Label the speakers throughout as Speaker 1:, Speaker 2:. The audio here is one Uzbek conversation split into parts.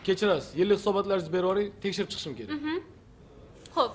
Speaker 1: Kechirasiz. Yillik hisobotlaringizni berib yuboring, tekshirib chiqishim kerak.
Speaker 2: Xo'p.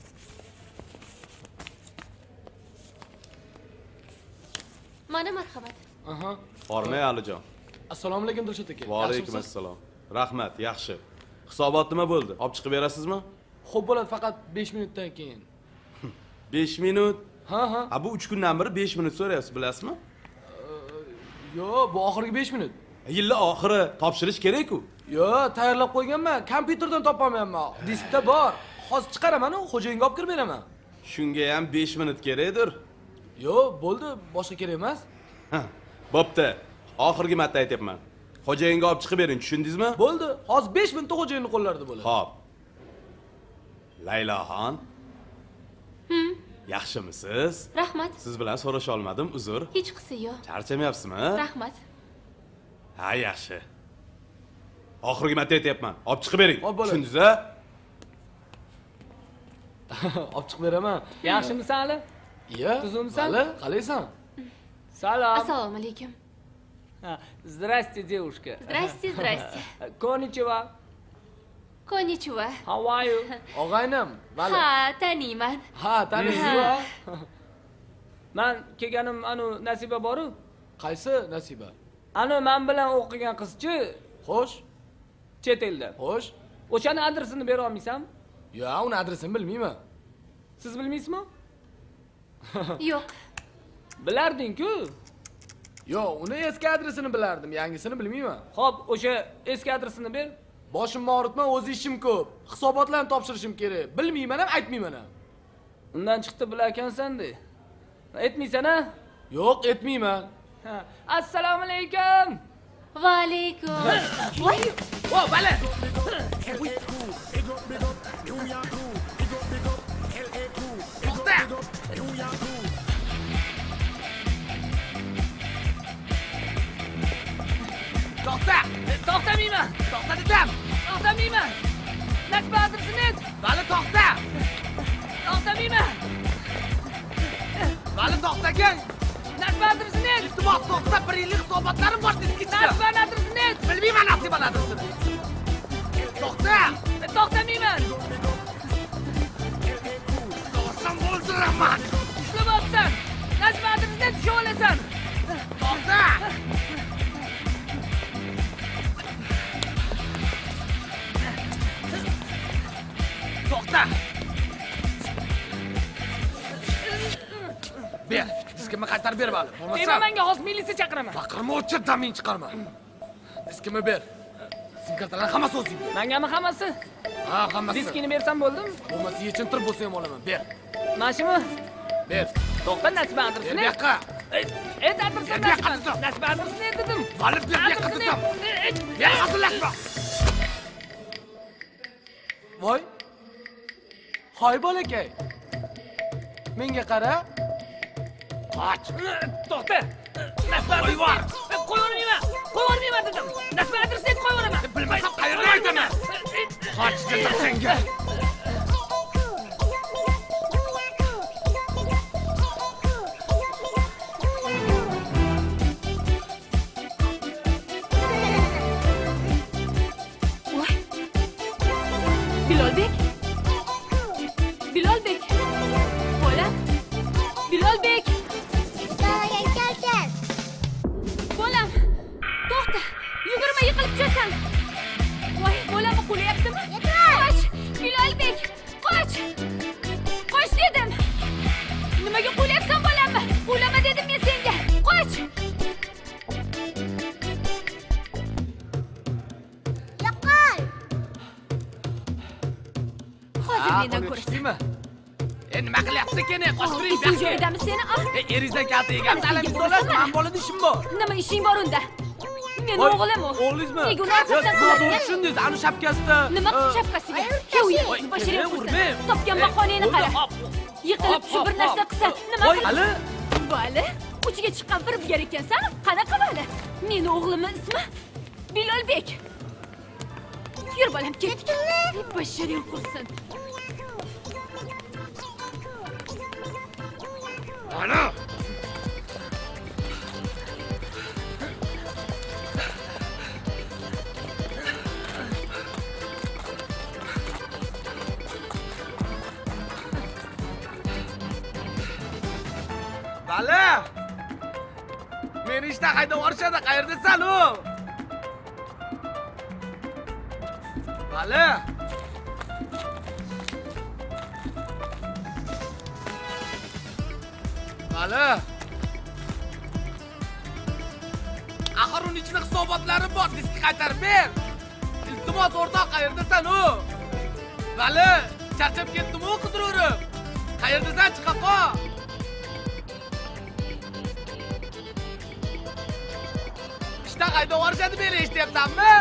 Speaker 2: Mana marhamat.
Speaker 1: Aha.
Speaker 3: Hormay Alijon.
Speaker 1: Assalomu alaykum Dilshod aka.
Speaker 3: Va alaykum assalom. Rahmat, yaxshi. Hisobot nima bo'ldi? Olib chiqib berasizmi?
Speaker 1: Xo'p bo'ladi, faqat 5 minutdan keyin.
Speaker 3: 5 minut.
Speaker 1: Ha.
Speaker 3: Ha bu 3 kundan beri 5 minut so'rayapsiz, bilasizmi?
Speaker 1: Yo'q, bu oxirgi 5 minut.
Speaker 3: Yilni oxiri topshirish kerak-ku.
Speaker 1: Yo'q, tayyorlab qo'yganman. Kompyuterdan topolmayapman. Diskda bor. Hozir chiqaraman, xo'jayinga olib kirib beraman.
Speaker 3: Shunga ham 5 minut kerakdir.
Speaker 1: Yo'q, bo'ldi, boshqa kerak emas.
Speaker 3: Bo'pti. Oxirgi marta aytyapman. Xo'jayinga olib chiqib bering, tushundingizmi?
Speaker 1: Bo'ldi. Hozir 5 minutda xo'jayinning qo'llarida bo'ladi.
Speaker 3: Xo'p. Layloxon. Yaxshimisiz?
Speaker 2: Rahmat.
Speaker 3: Siz bilan so'rasha olmadim, uzr.
Speaker 2: Hech qisi yo'q.
Speaker 3: Charchamayapsizmi?
Speaker 2: Rahmat.
Speaker 3: Ha, yaxshi. Oxirgi marta aytyapman. Olib chiqib bering. Tushundingiz-a?
Speaker 1: Olib chiqib beraman.
Speaker 4: Yaxshimisan hali?
Speaker 1: Iya.
Speaker 4: Tuzumsan?
Speaker 1: Hali, qalaysan?
Speaker 4: Salom.
Speaker 2: Assalomu alaykum.
Speaker 4: Здрасте, девушка.
Speaker 2: Здрасте.
Speaker 4: Konnichiwa.
Speaker 2: Konnichiwa.
Speaker 4: How are you?
Speaker 1: Og'aynim, vali.
Speaker 2: Ha, taniyman.
Speaker 1: Ha, taniysiz-ku.
Speaker 4: Men kelganim anu Nasiba boru.
Speaker 1: Qaysi Nasiba?
Speaker 4: Anu men bilan o'qigan qizchi.
Speaker 1: Xo'sh.
Speaker 4: Chet elda.
Speaker 1: Xo'sh.
Speaker 4: O'shani adresini bera olmaysan?
Speaker 1: Yo'q, uni adresini bilmayman.
Speaker 4: Siz bilmaysizmi?
Speaker 2: Yo'q.
Speaker 4: Bilarding-ku.
Speaker 1: Yo'q, uni eski adresini bilardim, yangisini bilmayman.
Speaker 4: Xo'p, o'sha eski adresini ber.
Speaker 1: Boshimni og'ritma, o'z ishim ko'p. Hisobotlarni topshirishim kerak. Bilmayman ham, aytmayman ham.
Speaker 4: Undan chiqdi bilarkansan-da. Aytmaysan-a?
Speaker 1: Yo'q, aytmayman.
Speaker 4: Assalomu alaykum.
Speaker 2: Va alaykum. Voy.
Speaker 4: O, vali. To'xtamayman. To'xta dedim. To'xtamayman. Nasiba adresini ayt. Vali to'xta. To'xtamayman. Vali to'xtagan. Nasiba adresini ayt. Iltimos to'xta, bir yillik hisobotlarim bor diskida. Nasiba adresini ayt. Bilmayman Nasiba adresini. To'xta. To'xtamayman. To'xtam o'ldiraman. Ushlab olsan. Nasiba adresini ayt, shu olasan. To'xta. To'xta. Ber, diskimni qaytarib ber vali. Bo'lmasa menga hozir militsiya chaqiraman. Baqirma, o'chir, damin chiqarma. Diskimni ber. Sim kartalar hammasi o'zingda. Mangami hammasi? Ha, hammasi. Diskini bersam bo'ldimi? Bo'lmasa yechintirib bo'lsa ham olaman. Ber. Mashimi? Ber. To'xta, Nasiba adresini. Ber, yoqqa. Adresini. Nasiba adresini dedim. Vali ber, yoqqa dedim. Ber, hazırlashma.
Speaker 1: Voy. Hoy bolakay. Menga qara. Qoch.
Speaker 4: To'xta. Nasiba adresini. Qo'yavermayman. Qo'yavermayman dedim. Nasiba adresini qo'yaveraman. Bilmasam qayerga aytaman. Qoch dedim senga.
Speaker 2: Bilolbek. Bilolbek. Bolam. Bilolbek. Bolam. To'xta. Yugurma, yiqilib tushasan. Voy, bolamni qo'layaptimi? Qoch. Bilolbek. Qoch. Qoch dedim. Nimaga qo'layapsan bolamni? Qo'lama dedim men senga. Qoch. Mendan ko'rasizmi?
Speaker 1: Nima qilyapsiz ekan? Qochqiring.
Speaker 2: Shu joydami seni?
Speaker 1: Eringizdan kalta yegansiz, alangiz so'lash, men bolada ishim bor.
Speaker 2: Nima ishing bor unda? Men o'g'lim u.
Speaker 1: O'g'lingizmi?
Speaker 2: Nega uni orqasidan
Speaker 1: to'g'ri tushundingiz, ana shapkasida.
Speaker 2: Nima shapkasiga? Keyin bashirga urma. Topgan bahonangni qara. Yiqilib tushib bir narsa qilsa, nima qilib?
Speaker 1: Vali.
Speaker 2: Vali? Uchiga chiqqan firibgar ekansan? Qanaqa Vali? Meni o'g'limning ismi Bilolbek. Yur bolam, ketdik. Bashiring qursin.
Speaker 1: Ana!
Speaker 4: Vali! Meni ishdan haydab yuborishadi. Qayerdasan u? Vali! Vali! Axir uning ichida hisobotlari bor, diskni qaytarib ber. Iltimos o'rtoq, qayerdasan u? Vali, charchab ketdim-ku qidirib. Qayerdasan, chiqa qol. Ishdan haydab yuborishadi, meni eshityapsanmi?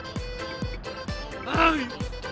Speaker 4: Ay!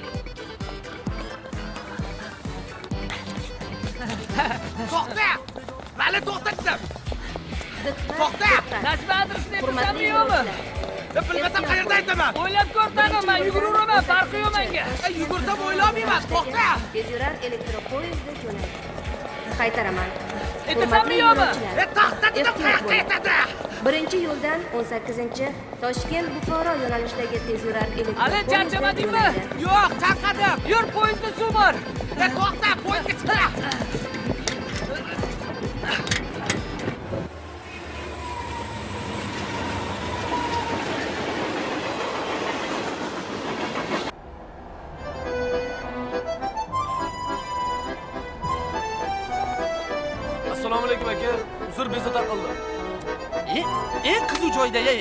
Speaker 4: To'xta! Vali, to'xta dedim. To'xta!
Speaker 2: Nasib adresini aytsammi yo'qmi?
Speaker 4: Bilmasam qayerda aytaman?
Speaker 2: O'ylab ko'r tag'in, men yuguraman, farqi yo'q menga.
Speaker 4: Yugursam o'ylamayman, to'xta!
Speaker 5: Tezyurar elektropoyezdi jo'naydi. Qaytaraman.
Speaker 2: Aytasammi yo'qmi?
Speaker 4: To'xta dedim, qayoqqa aytadi?
Speaker 5: Birinchi yo'ldan 18-chi Toshkent Buxoro yo'nalishidagi tezyurar
Speaker 2: Ali, charchamadingmi?
Speaker 4: Yo'q, chanqadim.
Speaker 2: Yur, poyezdda suv bor.
Speaker 4: To'xta, poyezdga chiqma.
Speaker 1: Assalomu alaykum aka. Uzr, bezovta qildim.
Speaker 6: Eng qiziq joyda-ey.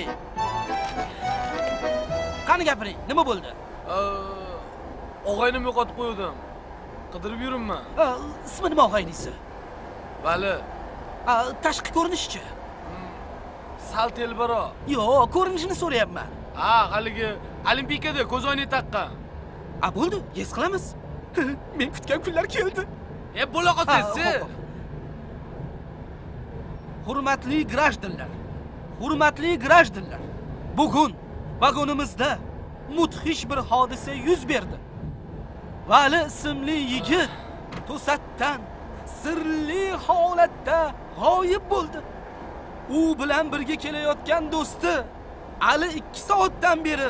Speaker 6: Qani gapiring, nima bo'ldi?
Speaker 1: Og'aynim yo'qotib qo'ydim. Qidirib yuribman.
Speaker 6: Ismi nima og'aynisi?
Speaker 1: Vali.
Speaker 6: Tashqi ko'rinishi-chi?
Speaker 1: Sal telbaroq.
Speaker 6: Yo'q, ko'rinishini so'rayapman.
Speaker 1: Ha, haligi Olimpiyada ko'z oyni taqqan.
Speaker 6: Bo'ldi, yes qilamiz. Men kutgan kunlar keldi.
Speaker 1: Bo'la qolsangiz.
Speaker 6: Hurmatli grajdanlar. Hurmatli grajdanlar. Bugun vagonimizda mudhish bir hodisa yuz berdi. Vali ismli yigit to'satdan sirli holatda g'oyib bo'ldi. U bilan birga kelayotgan do'sti Ali 2 soatdan beri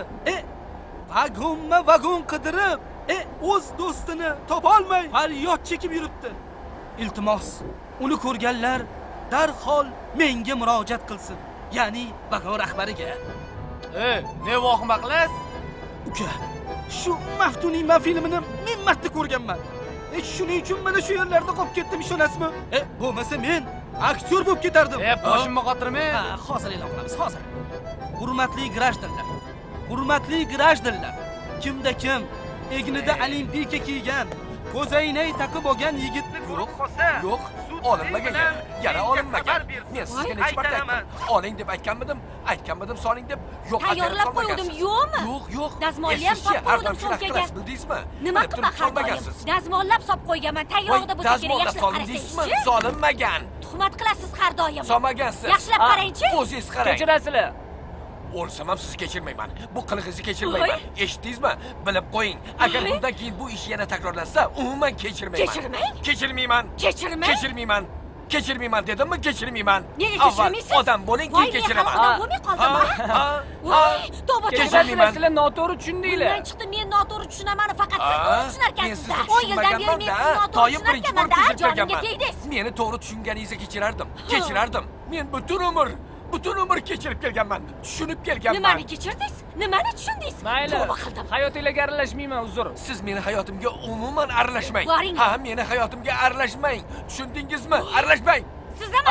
Speaker 6: vagon qidirib, o'z do'stini topolmay faryod chekib yuribdi. Iltimos, uni ko'rganlar darhol menga murojaat qilsin. Ya'ni vagon rahbariga.
Speaker 1: Ne vohima qilasiz?
Speaker 6: Uka, shu Maftuniyman filmini men marta ko'rganman. Shuning uchun mana shu yerlarda qolib ketdim, ishonasizmi? Bo'lmasa men aktyor bo'lib ketardim.
Speaker 1: Boshimga qotirmang.
Speaker 6: Hozir e'lon qilamiz, hozir. Hurmatli grajdanlar. Hurmatli grajdanlar. Kimda kim egnida olimpiyka kiygan, ko'zoynak taqib olgan yigitni ko'rib qolsa,
Speaker 4: Yo'q, olinmagan yana olinmagan. Men sizga necha marta aytdim. Oling deb aytganmidim, soling deb. Yo'q,
Speaker 2: tayyorlab qo'ydim, yo'qmi?
Speaker 4: Yo'q.
Speaker 2: Dazmolli ham solib qo'ydim sumkaga.
Speaker 4: Bildingizmi?
Speaker 2: Nima qilib qolgansiz? Dazmollab solib qo'yganman, tayyorida bo'lsa kerak, yaxshilab qarasangizchi.
Speaker 4: Solinmagan.
Speaker 2: Tuhmat qilasiz har doim.
Speaker 4: Solmagansiz.
Speaker 2: Yaxshilab qarang-chi.
Speaker 4: O'zingiz qarang.
Speaker 2: Kechirasizlar.
Speaker 4: O'lsam ham sizni kechirmayman. Bu qilig'ingizni kechirmayman. Eshitdingizmi? Bilib qo'ying. Agar bundan keyin bu ish yana takrorlansa, umuman kechirmayman. Kechirmayman. Kechirmayman dedimmi? Kechirmayman.
Speaker 2: Nega kechirmaysiz?
Speaker 4: Odam bo'ling, keyin kechiraman.
Speaker 2: Odam bo'lmay qoldimmi? Voy, tavba
Speaker 4: kechirmayman.
Speaker 2: Sizlar noto'g'ri tushundinglar. Men chiqdim, men noto'g'ri tushunaman, faqat siz to'g'ri tushunarkansiz-da. 10 yildan beri men sizni noto'g'ri tushunarkanman-da, jonimga tegdingiz.
Speaker 4: Meni to'g'ri tushunganingizga kechirardim. Men butun umr kechirib kelganman, tushunib kelganman.
Speaker 2: Nimani kechirdingiz? Nimani tushundingiz?
Speaker 7: Mayli, hayotingizga aralashmayman, uzr.
Speaker 4: Siz meni hayotimga umuman aralashmang. Ha, meni hayotimga aralashmang. Tushundingizmi? Aralashmang.
Speaker 2: Siz ham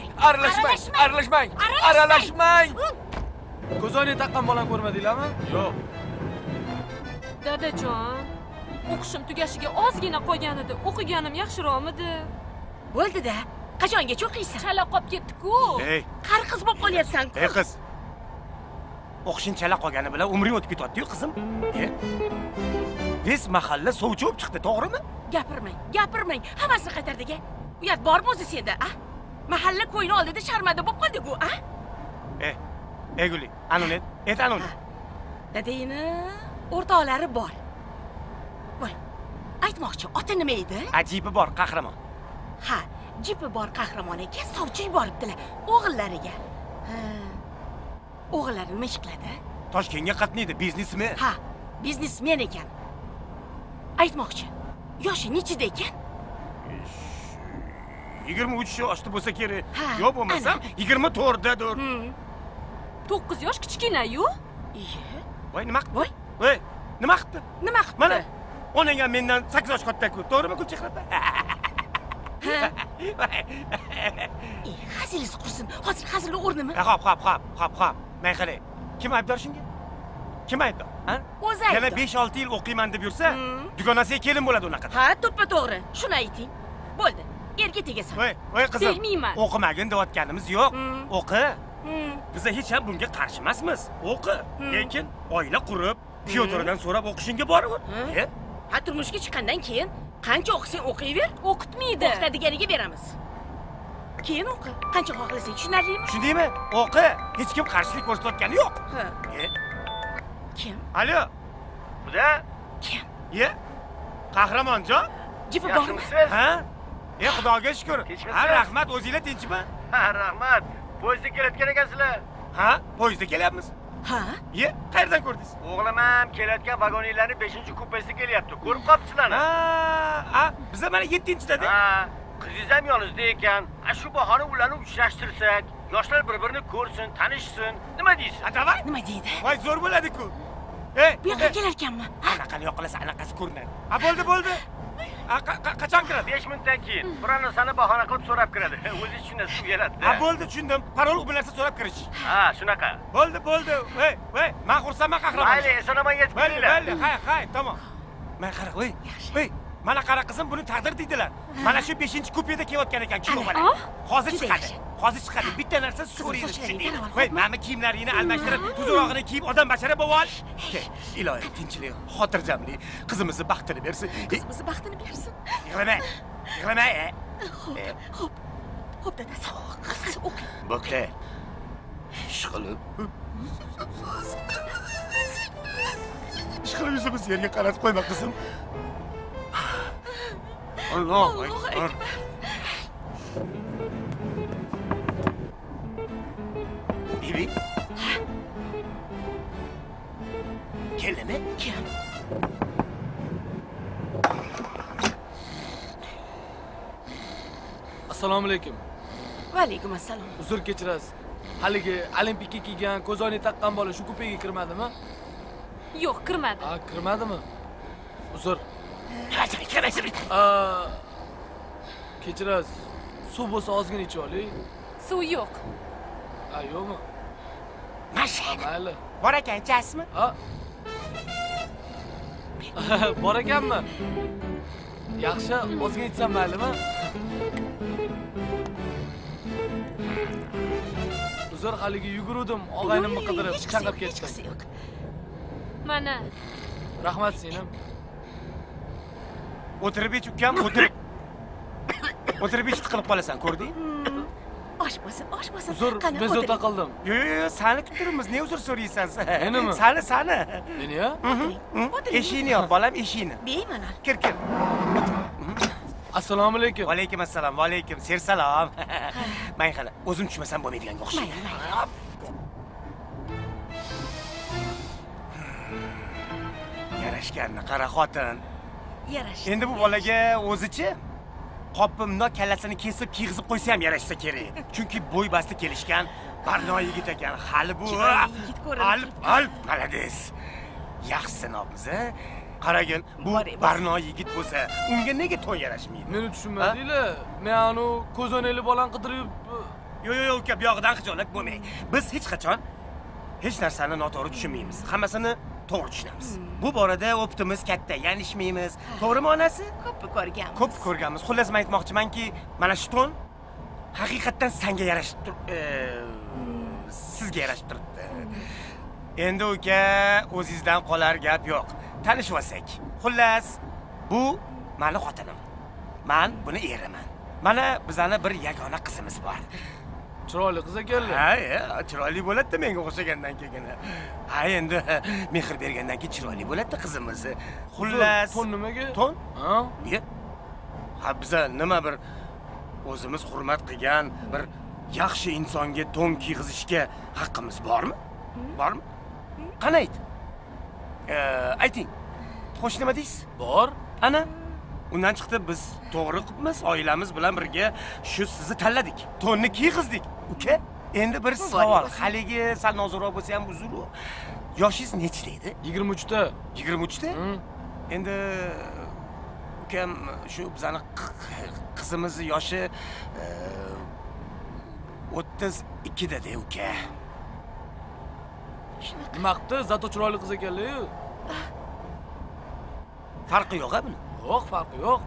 Speaker 4: aralashmang.
Speaker 1: Ko'zoynak taqqan bolam ko'rmadinglarmi?
Speaker 3: Yo'q.
Speaker 8: Dadajon, o'qishim tugashiga ozgina qolgan edi. O'qiganim yaxshiroqmidi?
Speaker 2: Bo'ldi-da. Qachongacha o'qiysan?
Speaker 8: Chala qolib ketdi-ku.
Speaker 2: Qari qiz bo'lib qolyapsan-ku.
Speaker 9: Qiz. O'qishing chala qolgani bilan umring o'tib ketadi-yu, qizim. Biz mahalla sovchi bo'lib chiqdi, to'g'rimi?
Speaker 2: Gapirmang. Hammasini qaytardik-a. Uyat bormi o'zi senda, a? Mahalla qo'yni oldida sharmanda bo'lib qoldik-ku, a?
Speaker 9: Guli, anonet, anonet.
Speaker 2: Dadayini o'rtoqlari bor. Voy, aytmoqchi, oti nima edi?
Speaker 9: Ajibi bor qahramon.
Speaker 2: Ha, jipi bor qahramon ekan, sovchi yuboribdilar o'g'illariga. O'g'illari nima ish qiladi?
Speaker 9: Toshkentga qatnaydi, biznesmen.
Speaker 2: Ha, biznesmen ekan. Aytmoqchi, yoshi nechida ekan?
Speaker 9: 23 yoshda bo'lsa kerak. Yo'q bo'lmasam 24dadir.
Speaker 8: 9 yosh kichkina-yu.
Speaker 9: Voy, nima qildi? Voy, nima qildi?
Speaker 8: Nima qildi?
Speaker 9: Mana onang ham mendan 8 yosh katta-ku. To'g'rimi, Gulchehra opa?
Speaker 8: Hazilingiz qursin. Hozir hazilni o'rnimi?
Speaker 9: Xo'p. Men qalay. Kim aybdor shunga? Kim aybdor? Ha?
Speaker 8: O'zi aybdor.
Speaker 9: Yana 5-6 yil o'qiyman deb yursa, dugonasiga kelin bo'ladi unaqa.
Speaker 8: Ha, to'ppa-to'g'ri. Shuni ayting. Bo'ldi. Erga tegasan.
Speaker 9: Voy qizim.
Speaker 8: Tegmayman.
Speaker 9: O'qimagin deyotganimiz yo'q. O'qi. Biz hech ham bunga qarshi emasmiz. O'qi. Lekin oila qurib, kuyovtoridan so'rab o'qishingga bormi?
Speaker 8: Ha, turmushga chiqqandan keyin qancha o'qisang o'qiyver, o'qitmaydi. O'qitadiganiga beramiz. Keyin o'qi. Qancha xohlasang, tushunarlimi?
Speaker 9: Tushundingmi? O'qi. Hech kim qarshilik ko'rsatayotgani yo'q.
Speaker 8: Ha. Kim?
Speaker 9: Alo. Buda?
Speaker 8: Kim?
Speaker 9: Qahramonjon?
Speaker 8: Jipi bormi?
Speaker 9: Ha? Xudoga shukr. Ha, rahmat, o'zinglar tinchmi?
Speaker 10: Ha, rahmat. Poyezdga kelayotgan ekansizlar.
Speaker 9: Ha, poyezdga kelyapmiz.
Speaker 8: Ha?
Speaker 9: Qayerdan ko'rdingiz?
Speaker 10: O'g'lim ham kelayotgan vagonlarning 5-kupesida kelyapti. Ko'rib qolibsizlarmi?
Speaker 9: Ha, biz mana 7-da.
Speaker 10: Ha, qizingiz ham yoningizda ekan. Shu bahona ularni uchrashtirsak, yoshlar bir-birini ko'rsin, tanishsin. Nima deysiz?
Speaker 9: Davay.
Speaker 8: Nima deydi?
Speaker 9: Voy, zo'r bo'ladi-ku.
Speaker 8: Bu yoqqa kelar ekanmi?
Speaker 9: Anaqani yoqilasa, anaqasi ko'rinadi. Ha, bo'ldi. Qachon kiradi?
Speaker 10: 5 minutdan keyin. Bir narsani bahona qilib so'rab kiradi. O'zi tushunasiz, keladi.
Speaker 9: Ha, bo'ldi, tushundim. Parol u narsa so'rab kirish.
Speaker 10: Ha, shunaqa.
Speaker 9: Bo'ldi. Voy, men xursandman qahramon.
Speaker 10: Mayli, esonaman yetib kelinglar.
Speaker 9: Mayli, hay, tamom. Men qara, voy. Mana qara qizim, buni taqdir deydilar. Mana shu 5-kupeda kelayotgan ekan kino bola. Hozir chiqadi. Bitta narsa so'raydi. Voy, mana kiyimlaringni almashtirib, tuzog'ini kiyib odam bashara bo'lib ol. Iloyim, tinchlik, xotirjamlik, qizimizni baxtini bersin. Yig'lamay.
Speaker 8: Xo'p, dadasi. O'qi.
Speaker 9: Bo'pti. Ishqilib yuzimiz yerga qaratib qo'yma qizim. Allohu akbar. Bibi. Keldimi?
Speaker 8: Kim?
Speaker 1: Assalomu alaykum.
Speaker 8: Va alaykum assalom.
Speaker 1: Uzr kechirasiz. Haligi olimpikka kiygan, ko'zoynak taqqan bola shu kupega kirmadimi?
Speaker 8: Yo'q, kirmadi.
Speaker 1: Ha, kirmadimi? Uzr. Kechirasiz. Suv bo'lsa ozgina ichib oling.
Speaker 8: Suv yo'q.
Speaker 1: Ha, yo'qmi? Mayli.
Speaker 9: Bor ekanchasizmi?
Speaker 1: Ha. Bor ekanmi? Yaxshi, ozgina ichsam maylimi? Uzr, haligi yugurdim, og'aynimni qidirib, chaqib ketdim.
Speaker 8: Mana.
Speaker 1: Rahmat singlim.
Speaker 9: O'tirib ich ukam, o'tirib ich tiqilib qolasan, ko'rding?
Speaker 8: Osh bo'lsin.
Speaker 1: Uzr, bezovta qildim.
Speaker 9: Yo'q, sani kuttiribmiz. Ne uzr so'raysan sen?
Speaker 1: Menimi?
Speaker 9: Sani.
Speaker 1: Meni-ya?
Speaker 9: Eshikni yo'q, bolam, eshikni.
Speaker 8: Bemalol.
Speaker 9: Kir.
Speaker 1: Assalomu alaykum.
Speaker 9: Va alaykum assalom, va alaykum. Ser salom. Men qala, o'zim tushmasam bo'lmaydiganga o'xshaydi. Yarashganni qara xotin.
Speaker 8: Yarashdi.
Speaker 9: Endi bu bolaga o'zichi qopimno kallasini kesib kiyg'izib qo'ysa ham yarashsa kerak. Chunki bo'y basti kelishgan, barno yigit ekan. Hali bu alp, malades. Yaxshi nobmiz-a? Qaragin, bu barno yigit bo'lsa, unga nega to'y yarashmaydi?
Speaker 1: Meni tushunmadinglar. Men anu ko'zoynakli bolani qidirib.
Speaker 9: Yo'q, uka, bu yoqdan xijolat bo'lmaydi. Biz hech qachon hech narsani noto'g'ri tushunmaymiz. Hammasini to'g'ri tushunamiz. Bu borada optimiz katta, yanishmaymiz. To'g'rimi onasi? Ko'p ko'rganmiz. Xullas men aytmoqchimanki, mana shu to'n haqiqatdan senga yarashib sizga yarashib turibdi. Endi uka, o'zingizdan qolar gap yo'q. Tanishib olsak. Xullas, bu meni xotinim. Men buni eriman. Mana bizani bir yagona qizimiz bor.
Speaker 1: Chiroyli qiz ekanlar.
Speaker 9: Ha, chiroyli bo'ladi menga o'xshagandan keyin. Ha, endi mehr bergandan keyin chiroyli bo'ladi qizimiz. Xullas,
Speaker 1: to'n nimaga?
Speaker 9: To'n?
Speaker 1: Ha?
Speaker 9: Ha, biz nima bir o'zimiz hurmat qilgan bir yaxshi insonga to'n kiyg'izishga haqqimiz bormi? Bormi? Qani ayting. Xo'sh, nima deysiz?
Speaker 1: Bor.
Speaker 9: Ana, Undan chiqdi biz to'g'ri qilibmiz, oilamiz bilan birga shu sizni tanladik. To'nni kiygizdik. Uka, endi bir savol. Haligi sal nozirroq bo'lsa ham uzr. Yoshingiz nechida edi?
Speaker 1: 23da.
Speaker 9: 23da? Endi ukam shu bizani qizimiz yoshi 32 da uka.
Speaker 1: Nima qildi? Zato chiroyli qiz ekanlar-ku.
Speaker 9: Farqi yo'q-a buni?
Speaker 1: Yo'q, farqi yo'q.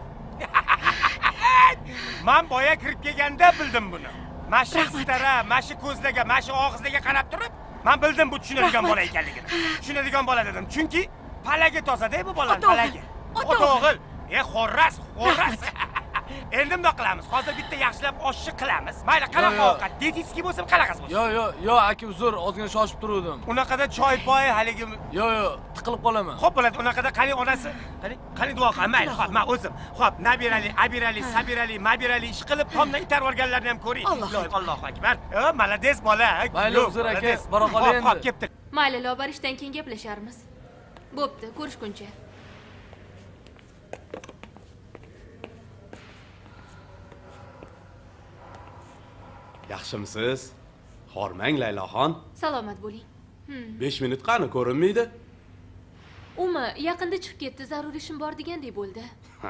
Speaker 9: Men boya kirib kelganda bildim buni. Mashi stara, mashi ko'zlaga, mashi og'izlaga qarab turib, men bildim bu tushunadigan bola ekanligini. Tushunadigan bola dedim. Chunki palagi toza-da bu bolaning palagi. O'g'il. Xorras. Endi nima qilamiz? Hozir bitta yaxshilab oshni qilamiz. Mayli, qanaqa ovqat? Dietetskiy bo'lsa, qanaqasi bo'lsin?
Speaker 1: Yo'q, aka uzr, ozgina shoshib turuvdim.
Speaker 9: Unaqada choy poy haligi.
Speaker 1: Yo'q, tiqilib qolaman.
Speaker 9: Xo'p bo'ladi, unaqada qani onasi? Qani duo qil, mayli, xo'p, men o'zim. Xo'p, nabirali, abirali, sabirali, mabirali ish qilib, tomdan itarib olganlarni ham ko'ring. Allohu akbar. Malades bola.
Speaker 1: Mayli, uzr aka, bora qolay endi.
Speaker 9: Xo'p, ketdik.
Speaker 2: Mayli, lobar ishdan keyin gaplasharmiz. Bo'pti, ko'rishguncha.
Speaker 3: Yaxshimisiz? Hormang Layloxon.
Speaker 2: Salomat bo'ling.
Speaker 3: 5 minut qani ko'rinmaydi?
Speaker 2: Umi yaqinda chiqib ketdi, zarur ishim bor degandek bo'ldi.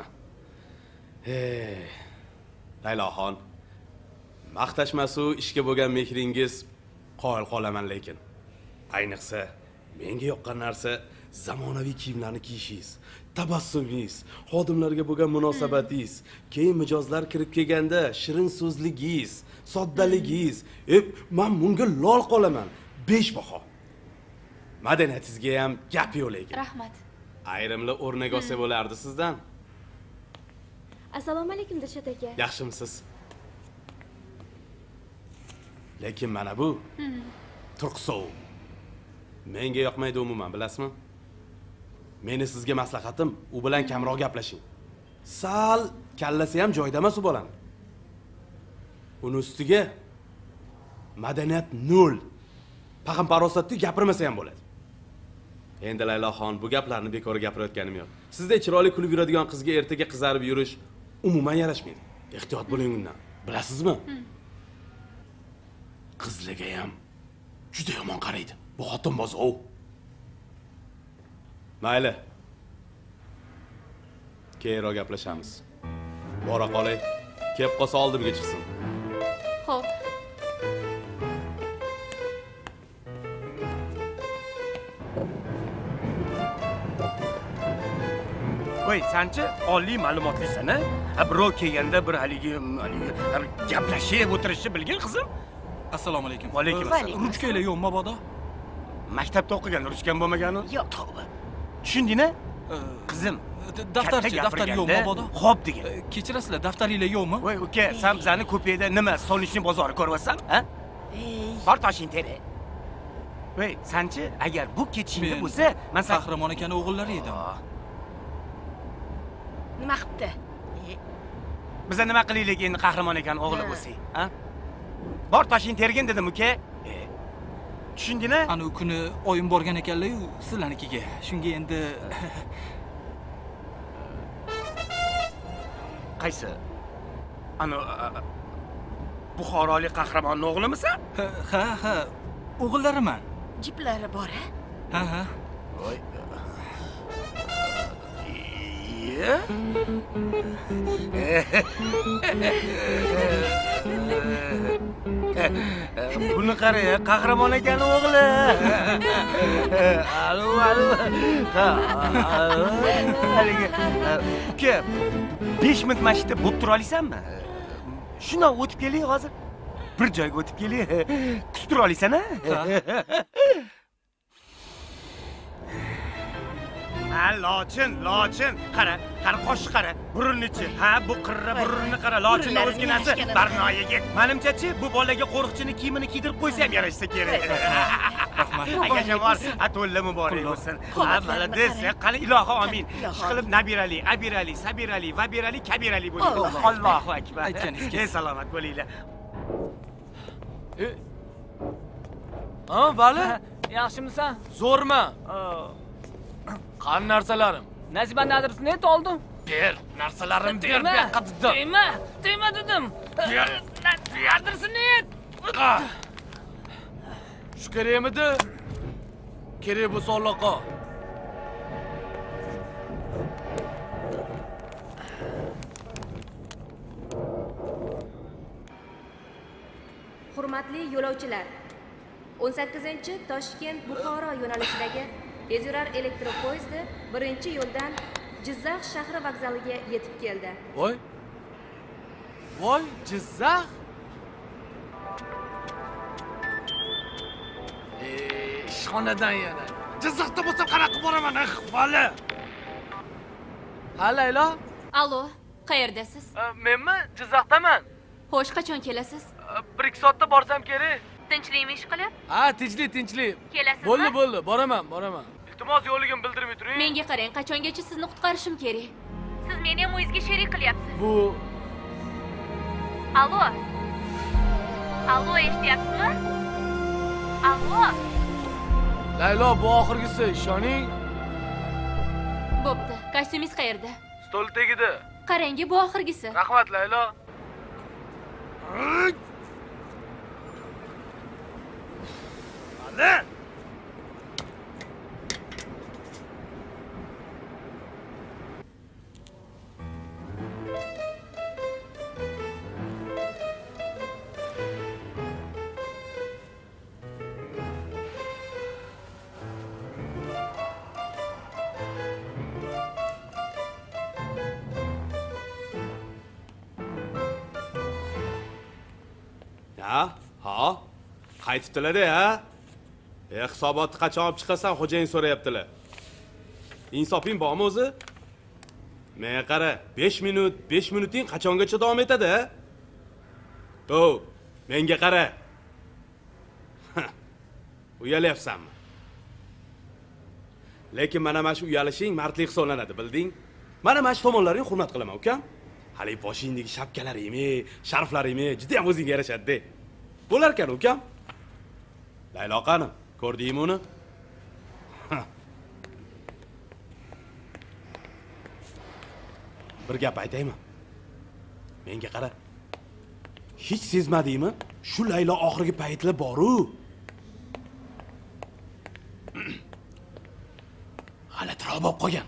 Speaker 3: Layloxon, maqtashmasu ishga bo'lgan mehringiz qoyil qolaman lekin. Ayniqsa menga yoqqan narsa zamonaviy kiyimlarni kiyishingiz, tabassumingiz, xodimlarga bo'lgan munosabatingiz, keyin mijozlar kirib kelganda shirin so'zligingiz, soddaligingiz. Men bunga lol qolaman. 5 baho. Madaniyatingizga ham gap yo'q lekin.
Speaker 2: Rahmat.
Speaker 3: Ayrimlar o'rnak olsa bo'lardi sizdan.
Speaker 5: Assalomu alaykum Dilshod aka.
Speaker 3: Yaxshimisiz? Lekin mana bu turqsov. Menga yoqmaydi umuman, bilasizmi? Meni sizga maslahatim, u bilan kamroq gaplashing. Sal kallasi ham joyida emas u bolani. Uni ustiga madaniyat 0. Paxan-parosatda gapirmasa ham bo'ladi. Endi Layloxon, bu gaplarni bekor gapirayotganim yo'q. Sizday chiroyli kulib yuradigan qizga ertaga qizarib yurish umuman yarashmaydi. Ehtiyot bo'ling undan. Bilasizmi? Qizlarga ham juda yomon qaraydi. Bu xotinboz ov. Mayli. Keyinroq gaplashamiz. Bora qolay. Kelib qolsa oldimga chiqsin.
Speaker 2: Xo'p.
Speaker 9: Voy, sanchi oliy ma'lumotlisan-a? Birov kelganda bir haligi gaplashib o'tirishni bilgan qizim.
Speaker 6: Assalomu alaykum.
Speaker 9: Va alaykum assalom.
Speaker 6: Ruchkanglar yo'qmi mabodo?
Speaker 9: Maktabda o'qigan ruchkam bo'lmagani? Yo'q, tavba. Tushundingmi? Qizim,
Speaker 6: daftar yo'qmi mabodo?
Speaker 9: Xo'p degan.
Speaker 6: Kechirasizlar, daftaringlar yo'qmi?
Speaker 9: Voy, uka, sen bizani ko'payda nima, Solishni bozori ko'ryapsan, ha? Bor toshing tere. Voy, sanchi agar bu ketishingda bo'lsa, men
Speaker 6: Qahramon akaning o'g'illari edim.
Speaker 8: Nima qilibdi?
Speaker 9: Biza nima qilaylik endi Qahramon ekan o'g'li bo'lsak, ha? Bor toshing tergin dedim uka. Tushundingmi?
Speaker 6: Ana u kuni oyim borgan ekanlar-yu sizlarnikiga. Shunga endi
Speaker 9: qaysi? Ana Buxorolik Qahramonning o'g'limisan?
Speaker 6: Ha, o'g'illariman.
Speaker 8: Jiplari bor-a?
Speaker 6: Ha.
Speaker 9: Voy. Buni qara, Qahramon akaning o'g'li. Alo. Haligi uka, 5 minut mashina bo'lib tura olasanmi? Shundoq o'tib keling hozir. Bir joyga o'tib keling. Kutib olasan-a? Ha, lochin. Qara, qosh qara. Burunnichi. Ha, bu qirra burunni qara. Lochin o'zginasi. Barnoya yigit. Menimcha-chi, bu bolaga qo'riqchining kiyimini kiydirib qo'ysa ham yarashsa kerak. Rahmat. Agacha bor. Ato'lla muborak bo'lsin. Ha, malades. Qani ilohi amin. Ishqilib nabirali, abirali, sabirali, vabirali, kabirali bo'ling. Allohu akbar. Aytganingiz salomat bo'linglar.
Speaker 1: Vali?
Speaker 7: Yaxshimisan?
Speaker 1: Zo'rman. Qani narsalarim?
Speaker 7: Nasiba adresini ayt oldim.
Speaker 4: Ber, narsalarimni ber, bu yoqqa dedim. Tegma dedim. Berdirsin net.
Speaker 1: Shu kerakmidi? Kerak bo'lsa Alloqa.
Speaker 5: Hurmatli yo'lovchilar, 18-Toshkent-Buxoro yo'nalishidagi tezyurar elektropoyezdi birinchi yo'ldan Jizzax shahri vokzaliga yetib keldi.
Speaker 1: Voy! Voy, Jizzax!
Speaker 4: Ishxonadan yana. Jizzaxda bo'lsam qanaqa boraman, iqboli.
Speaker 1: Ha, Laylo?
Speaker 2: Allo, qayerdasiz?
Speaker 1: Menmi? Jizzaxdaman.
Speaker 2: Xo'sh, qachon kelasiz?
Speaker 1: 1-2 soatda borsam kerak.
Speaker 2: Tinchlikmi ish qilib?
Speaker 1: Ha, tinchlik.
Speaker 2: Kelasizmi?
Speaker 1: Bo'ldi, boraman. Iltimos yo'ligimni bildirmay turing.
Speaker 2: Menga qarang, qachongacha sizni qutqarishim kerak? Siz meni ham o'zingizga sherik qilyapsiz.
Speaker 1: Bu
Speaker 2: Allo, eshityapsizmi? Allo.
Speaker 1: Laylo, bu oxirgisi, ishoning.
Speaker 2: Bo'pti. Kostyumingiz qayerda?
Speaker 1: Stol tagida.
Speaker 2: Qarang, bu oxirgisi.
Speaker 1: Rahmat, Laylo.
Speaker 4: Ana!
Speaker 3: Ha? Qaytibdilar-da, ha? Hisobotni qachon olib chiqasan, xo'jayin so'rayaptilar. Insofing bormi o'zi? Menga qara, 5 minuting qachongacha davom etadi, ha? Menga qara. Uyalyapsanmi? Lekin mana shu uyalishing mardlik hisoblanadi, bilding? Mana shu tomonlaringni hurmat qilaman, ukam. Hali boshingdagi shapkalaringmi, sharflaringmi juda ham o'zingga yarashadi-da. Bo'lar ekan, ukam. Laylo qani, ko'rdingmi uni? Bir gap aytaymi? Menga qara. Hech sezmadingmi? Shu Laylo oxirgi paytlar bor-u. G'alatiroq bo'lib qolgan.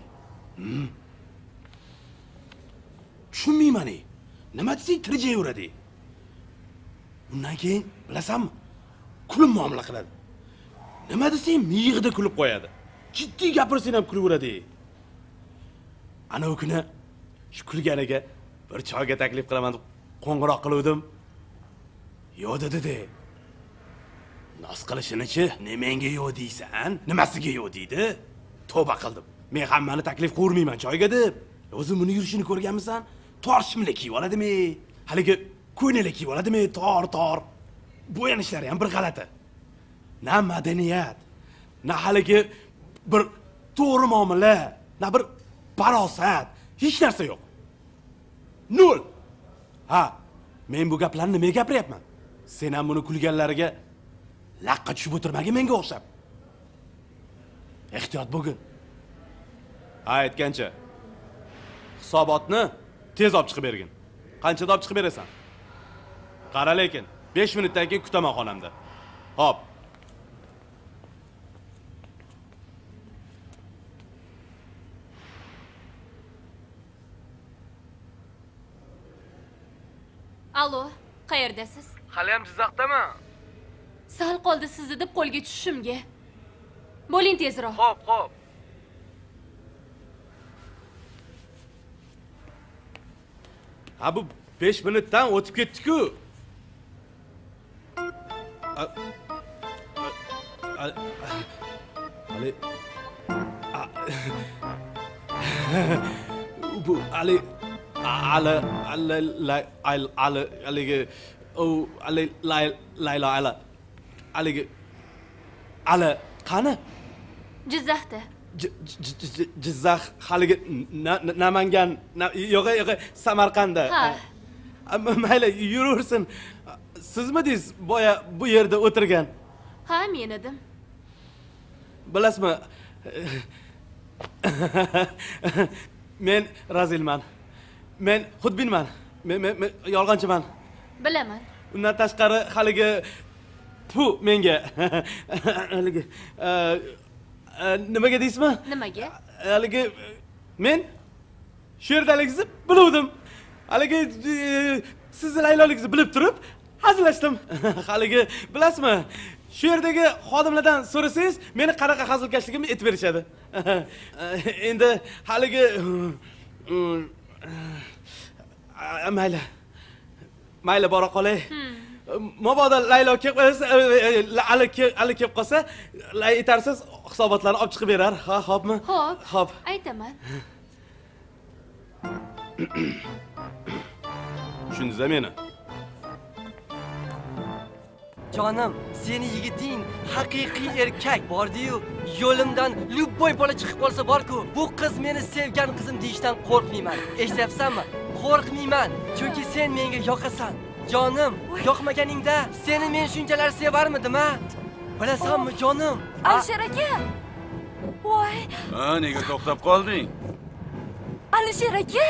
Speaker 3: Tushunmayman-ey. Nima desang tirjayveradi. Undan keyin bilasanmi? Kulib muomala qiladi. Nima desang miyig'ida kulib qo'yadi. Jiddiy gapirsang ham kulaveradi. Ana o kuni shu kulganiga bir choyga taklif qilaman deb qo'ng'iroq qildim. Yo'q dedi-de. Nos qilishini-chi, menga yo'q deysan? Nimasiga yo'q deydi? Tavba qildim. Men hammani taklif qilmayman choyga deb. O'zim buni yurishini ko'rganmisan? Tor shimla kiyib oladimi? Haligi ko'ylak kiyib oladimi? Tor. Bo'yanishlari ham bir g'alati. Na madaniyat, na haligi bir to'g'ri muomala, na bir farosat, hech narsa yo'q. Nol. Ha, men bu gaplarni nimaga gapiryapman? Sen ham buni kulganlariga laqqa tushib o'tirmagin menga o'xshab. Ehtiyot bo'lgin. Ha, aytgancha. Hisobotni tez olib chiqib bergin. Qanchada olib chiqib berasan? Qara lekin, 5 minutdan keyin kutaman xonamda. Hop.
Speaker 2: Allo, qayerdasiz?
Speaker 1: Hali ham Jizzaxdaman.
Speaker 2: Sal qoldi sizni deb qo'lga tushishimga. Bo'ling tezroq.
Speaker 1: Xo'p.
Speaker 3: Ha, bu 5 minutdan o'tib ketdi-ku. Ali bu Ali qani?
Speaker 2: Jizzaxda.
Speaker 3: Jizzax haligi Namangan, yo'q, Samarqandda.
Speaker 2: Ha.
Speaker 3: Mayli, yuraversin. Sizmidingiz boya bu yerda o'tirgan?
Speaker 2: Ha, men edim.
Speaker 3: Bilasizmi? Men Razilman. Men xudbinman. Men yolg'onchiman.
Speaker 2: Bilaman.
Speaker 3: Undan tashqari haligi menga haligi nimaga deysizmi?
Speaker 2: Nimaga?
Speaker 3: Haligi men shu yerdaligini biluvdim. Haligi siz Layloligingizni bilib turib hazillashdim. Haligi bilasizmi? Shu yerdagi xodimlardan so'rasangiz, meni qanaqa hazilkashligimni aytib berishadi. Endi haligi mayli bora qolay. Mabodo Laylo kelib qolsa, Ali kelib qolsa, aytarsiz hisobotlarni olib chiqib berar. Ha, xo'pmi?
Speaker 2: Xo'p. Aytaman.
Speaker 3: Tushundingiz meni?
Speaker 11: Jonim, seni yigiting haqiqiy erkak bordi-yu, yo'limdan любой bola chiqib qolsa bor-ku, bu qiz meni sevgan qizim deyishdan qo'rqmayman. Eshityapsanmi? Qo'rqmayman, chunki sen menga yoqasan. Jonim, yoqmaganingda seni men shunchalar sevarmidim-a? Bilasanmi, jonim?
Speaker 2: Alisher aka. Voy.
Speaker 12: Ha, nega to'xtab qolding?
Speaker 2: Alisher aka.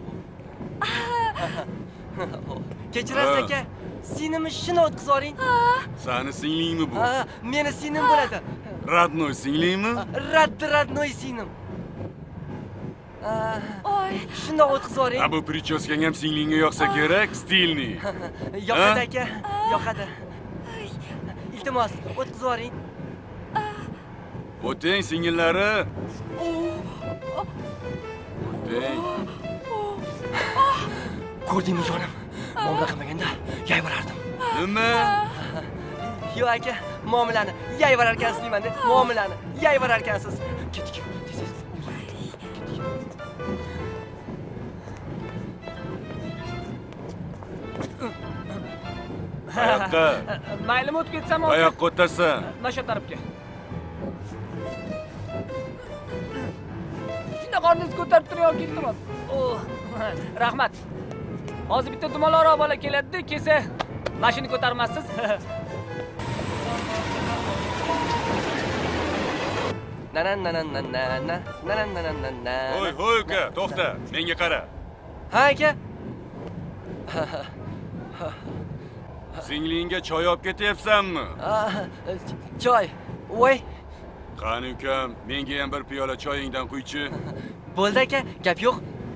Speaker 11: Kechirasiz aka. Sinimni shuni o'tkazib yuboring.
Speaker 12: Sani singlingmi bu?
Speaker 11: Ha, meni singlim bo'ladi.
Speaker 12: Radnoy singlingmi?
Speaker 11: Radnoy singlim.
Speaker 2: Oy.
Speaker 11: Shuni o'tkazib yuboring.
Speaker 12: Bu prichoskang ham singlingga yoqsa kerak, stilniy.
Speaker 11: Yoqadi aka, yoqadi. Iltimos, o'tkazib yuboring.
Speaker 12: O'ting singillari. O'ting.
Speaker 11: Ko'rdingmi jonim? Muomala qilmaganda yayvorardim.
Speaker 12: Nima?
Speaker 11: Yo'q aka, muomalani yayvorar ekansiz deyman deb, muomalani yayvorar ekansiz. Ketdik.
Speaker 12: Qayoqqa?
Speaker 7: Maylimi o'tib ketsam,
Speaker 12: qayoqqa o'tasan?
Speaker 7: Mana shu tarafga. Shunda qorningizni ko'tarib turing yoki iltimos. Rahmat. Hozir bitta dumaloroq bola keladi-da, kelsa mashina ko'tarmassiz.
Speaker 12: Hoy, uka, to'xta, menga qara.
Speaker 11: Ha, aka.
Speaker 12: Singlingga choy olib ketyapsanmi?
Speaker 11: Choy. Voy.
Speaker 12: Qani ukam, menga ham bir piyola choyingdan quychi.
Speaker 11: Bo'ldi aka, gap yo'q.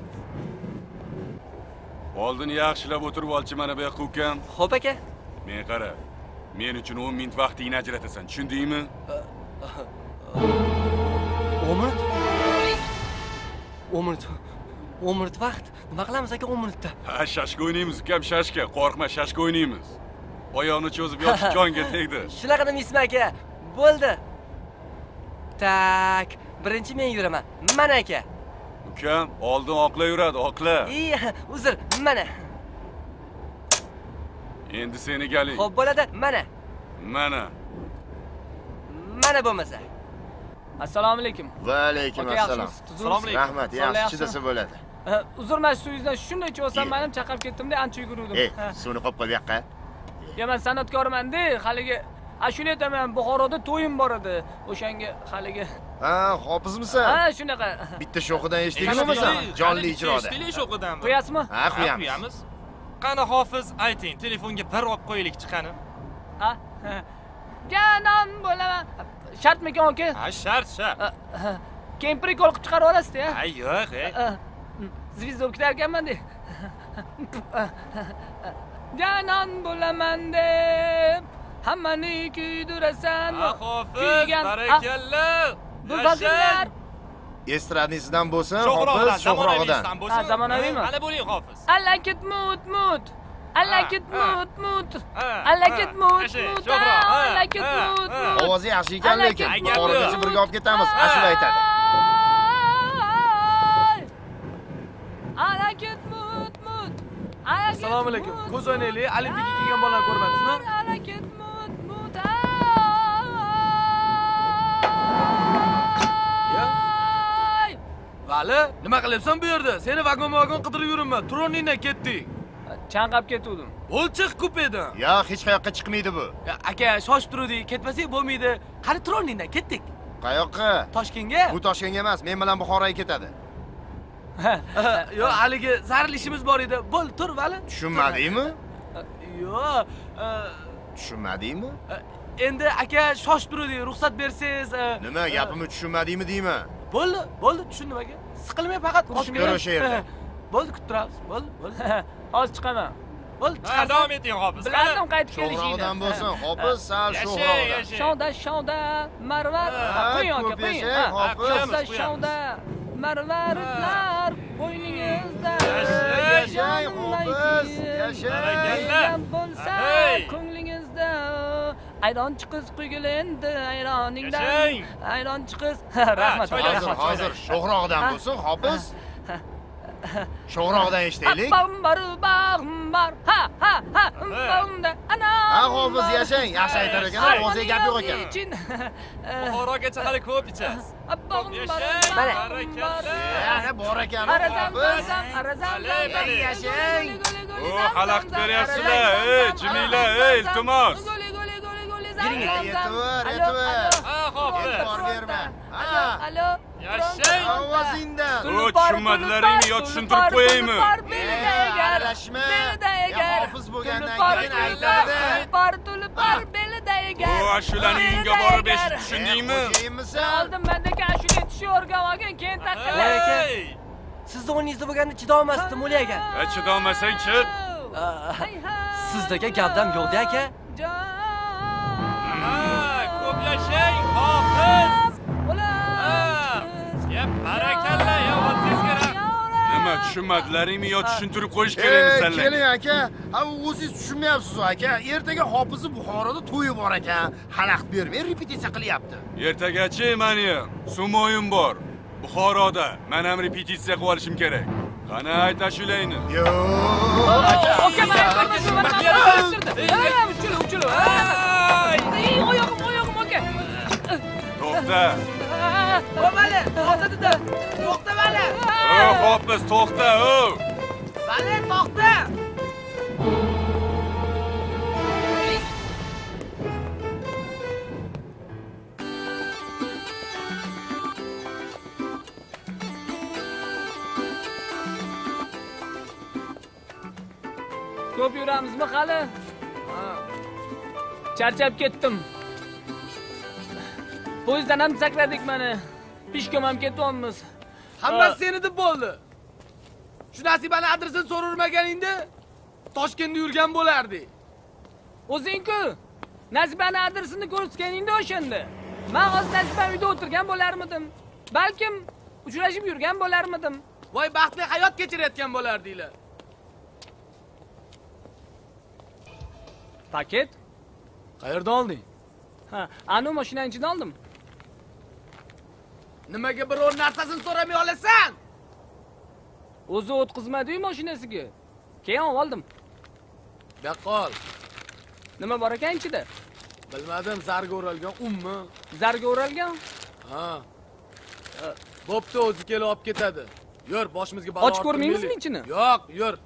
Speaker 12: Oldini yaxshilab o'tirib olchi mana bu yoqqa ukam.
Speaker 11: Xo'p aka.
Speaker 12: Men qara. Men uchun 10 minut vaqtingni ajratasan, tushundingmi?
Speaker 11: Umrt vaqt. Nima qilamiz aka 10 minutda?
Speaker 12: Ha, shashka o'ynaymiz ukam, shashka. Qo'rqma, shashka o'ynaymiz. Oyoqni cho'zib yotish jonga tegdi.
Speaker 11: Shunaqa demaysizmi aka? Bo'ldi. Tak, birinchi men yuraman. Mana aka.
Speaker 12: Ukam, oldin oqla yuradi, oqla.
Speaker 11: Uzr, mana.
Speaker 12: Endi seni galing.
Speaker 11: Xo'p bo'ladi, mana. Mana bo'lmasa.
Speaker 7: Assalomu alaykum.
Speaker 10: Va alaykum assalom.
Speaker 7: Assalomu alaykum.
Speaker 10: Rahmat, yaxshi chidasa bo'ladi.
Speaker 7: Uzr, men suyingizdan shunday ichib men ham chaqab ketdim-da, ancha yugurdim.
Speaker 10: Suvni qo'yib qo'y bu yoqqa.
Speaker 7: Ya men san'atkorman-da, haligi ashula aytaman, Buxoroda to'yim bor edi. O'shanga haligi.
Speaker 10: Ha, hofizmisan?
Speaker 7: Ha, shunaqa.
Speaker 10: Bitta sho'xidan eshitdingmi? Jonli ijroda.
Speaker 13: Eshitdingmi sho'xidan?
Speaker 7: Qo'yasizmi?
Speaker 10: Ha, qo'yamiz.
Speaker 13: Qani hofiz, ayting, telefonga bir olib qo'yaylik chiqani.
Speaker 7: Ha? Janon bo'laman. Shartmi-ku aka?
Speaker 13: Ha, shart.
Speaker 7: Keyin prikol qilib chiqarib olasiz-da.
Speaker 13: Ha, yo'q,
Speaker 7: Zvizda o'qitar ekanman-da. Janon bo'laman deb hammani kuydirasan.
Speaker 13: Ha, hofiz, barakalla.
Speaker 7: Do'stlar,
Speaker 10: estradnisidan bo'lsin, hofiz sho'xrog'idan.
Speaker 7: Ha, zamonaviymi?
Speaker 13: Hali bo'ling hofiz.
Speaker 7: Allakit mut. Allakit mut. Allakit mut. Allakit mut.
Speaker 10: Ovozi yaxshi ekan, lekin Buxorogacha birga olib ketamiz. Ashula aytadi.
Speaker 7: Allakit mut.
Speaker 1: Assalomu alaykum. Ko'z o'ynaylik. Olimpika kelgan bolalar ko'rmaysizmi?
Speaker 7: Allakit mut.
Speaker 1: Vali, nima qilyapsan bu yerda? Seni vagon qidirib yuribman. Troningdan ketdik.
Speaker 7: Chanqab ketdim.
Speaker 1: Bo'lchiq kupedan.
Speaker 10: Yo'q, hech qayoqqa chiqmaydi bu.
Speaker 1: Aka, shoshib turdik, ketmasak bo'lmaydi. Qani Troningdan ketdik.
Speaker 10: Qayoqqa?
Speaker 1: Toshkentga.
Speaker 10: Bu Toshkentga emas, men bilan Buxoroga ketadi.
Speaker 1: Yo'q, haligi zaril ishimiz bor edi. Bo'l, tur, vali.
Speaker 14: Tushunmadingmi?
Speaker 1: Yo'q.
Speaker 14: Tushunmadingmi?
Speaker 1: Endi aka shoshib turdik, ruxsat bersangiz.
Speaker 14: Nima, gapimni tushunmadingmi deyman?
Speaker 1: Bo'ldi, tushundim aka. Siqilmay faqat
Speaker 14: Kutib tur o'sha yerda.
Speaker 1: Bo'ldi, kutib turamiz. Bo'ldi.
Speaker 7: Hozir chiqaman.
Speaker 1: Bo'ldi,
Speaker 13: chiqasan. Davom eting, Hofiz.
Speaker 7: Biladim qaytib kelishingni.
Speaker 14: Sho'roqdan bo'lsin, Hofiz, sal sho'roqdan.
Speaker 7: Shonda, marvar. Qo'ying aka, qo'ying. Shonda, marvaritlar qo'yningizda.
Speaker 14: Yashang, Hofiz, yashang.
Speaker 7: Bo'lsa ko'nglingizda. Ayronchi qiz quygil endi ayroningdan. Ayronchi qiz. Rahmat.
Speaker 14: Hozir sho'roqdan bo'lsin, Hofiz. Sho'roqdan eshitaylik.
Speaker 7: Bambar. Ha. Ana.
Speaker 14: Ha, Hofiz, yashang. Yaxshi aytar ekan, o'ziga gap yo'q ekan.
Speaker 13: Buxorogacha hali ko'p ichasiz.
Speaker 7: Mana.
Speaker 14: Yana bor ekan, Hofiz. Yashang.
Speaker 12: O, xalaqit beryapsizlar. Ey, jiminglar, ey, iltimos.
Speaker 14: Yetur.
Speaker 13: Ha, Hofiz.
Speaker 14: Bor berma.
Speaker 7: Alo.
Speaker 13: Yashang.
Speaker 14: Ovozingdan.
Speaker 12: O, tushunmadilaringni yo tushuntirib qo'yaymi?
Speaker 14: Aralashma. Hofiz bo'lgandan keyin aytadi.
Speaker 7: Tulpor belida egar.
Speaker 12: O, ashulaning uyga borib eshitib tushundingmi?
Speaker 7: Oldin mendagi ashula aytishni o'rgangan, keyin taqdirlar.
Speaker 11: Sizni o'rningizda bo'lganda chidolmasdim, O'li aka.
Speaker 12: Chidolmasang chid.
Speaker 11: Sizdagi gapdam yo'q-da aka.
Speaker 13: Ko'p yashang, Hofiz. Barakalla, yo, tezkara.
Speaker 12: Nima tushunmadilaringmi yo tushuntirib qo'yish kerakmi sizlarga?
Speaker 14: Keling aka. Ha, o'zingiz tushunmayapsiz aka. Ertaga Hofizni Buxoroda to'yi bor ekan. Xalaqit bermay repetitsiya qilyapti.
Speaker 12: Ertagachi meni sumoyim bor. Buxoroda. Men ham repetitsiya qilib olishim kerak. Qani ayt ashulayni.
Speaker 14: Yo'q.
Speaker 7: Aka, men aytmadim. Uchulu. Oyog'im aka.
Speaker 12: To'xta.
Speaker 1: Vali, to'xta. To'xta, Vali.
Speaker 12: Hofiz, to'xta,
Speaker 1: Vali, to'xta.
Speaker 7: Ko'p yuramizmi hali? Charchab ketdim. Poyezddan ham sakradik mana. Pishkom ham ketyapmiz.
Speaker 1: Hammasi seni deb bo'ldi. Shu Nasibani adresini so'rurmaganingda Toshkentda yurgan bo'lardik.
Speaker 7: O'zing-ku Nasibani adresini ko'rsatganingda o'shanda men hozir Nasibani uyda o'tirgan bo'larmidim. Balkim uchrashib yurgan bo'larmidim.
Speaker 1: Voy, baxtli hayot kechirayotgan bo'lardinglar.
Speaker 7: Paket?
Speaker 1: Qayerdan olding?
Speaker 7: Ha, anu mashinani ichidan oldim.
Speaker 1: Nimaga biror narsasini so'ramay olasan?
Speaker 7: O'zi o'tkazmadi-yu mashinasiga. Keyin oldim.
Speaker 1: Baqol.
Speaker 7: Nima bor ekan ichida?
Speaker 1: Bilmadim, zarga o'ralgan unmi?
Speaker 7: Zarga o'ralgan?
Speaker 1: Ha. Bo'pti, o'zi kelib olib ketadi. Yur, boshimizga balo.
Speaker 7: Och ko'rmaymizmi ichini?
Speaker 1: Yo'q, yur.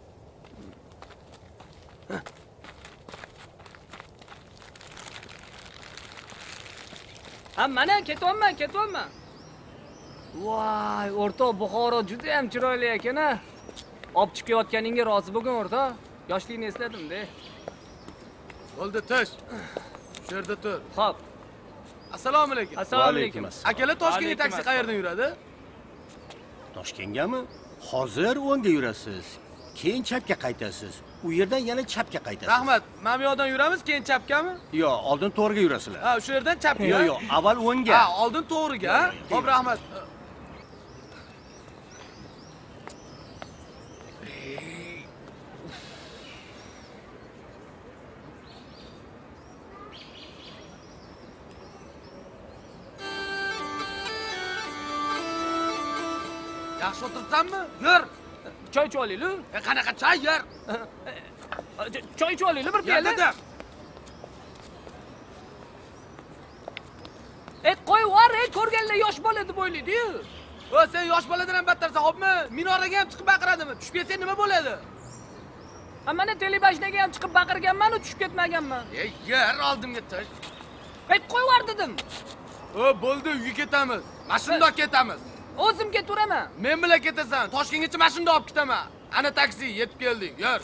Speaker 7: Ha, mana ketyapman. Voy, o'rtoq, Buxoro juda ham chiroyli ekan-a. Olib chiqayotganingga rozi bo'lgan o'rtoq. Yoshlikni esladim-da.
Speaker 1: Bo'ldi, tush. Shu yerda tur.
Speaker 7: Xo'p.
Speaker 1: Assalomu alaykum.
Speaker 7: Assalomu alaykum.
Speaker 1: Akalar, Toshkentga taksi qayerdan yuradi?
Speaker 10: Toshkentgami? Hozir o'ngga yurasiz. Keyin chapga qaytasiz. U yerdan yana chapga qaytasiz.
Speaker 1: Rahmat. Mana bu yoqdan yuramiz, keyin chapgami?
Speaker 10: Yo'q, oldin to'g'riga yurasizlar.
Speaker 1: Ha, shu yerdan chapga.
Speaker 10: Yo'q, avval o'ngga.
Speaker 1: Ha, oldin to'g'riga. Xo'p, rahmat. Yaxshi o'tiribsanmi? Yur.
Speaker 7: Choy ichib olaylik.
Speaker 1: Qanaqa choy, yur.
Speaker 7: Choy ichib olaylik bir piyola. Qo'yvar, ko'rganlar yosh bola deb o'ylaydi-yu.
Speaker 1: O, sen yosh boladan ham battarsan, xo'pmi? Minoraga ham chiqib baqiradimi? Tushib ketsang nima bo'ladi?
Speaker 7: Ha, mana telebashnaga ham chiqib baqirganman, tushib ketmaganman.
Speaker 1: Yer oldimga tush.
Speaker 7: Qo'yvar dedim.
Speaker 1: O, bo'ldi, uyga ketamiz. Mashinada ketamiz.
Speaker 4: O'zim ketaveraman.
Speaker 1: Men bilan ketasan. Toshkentgacha mashinada olib ketaman. Ana taksi, yetib keldik. Yur.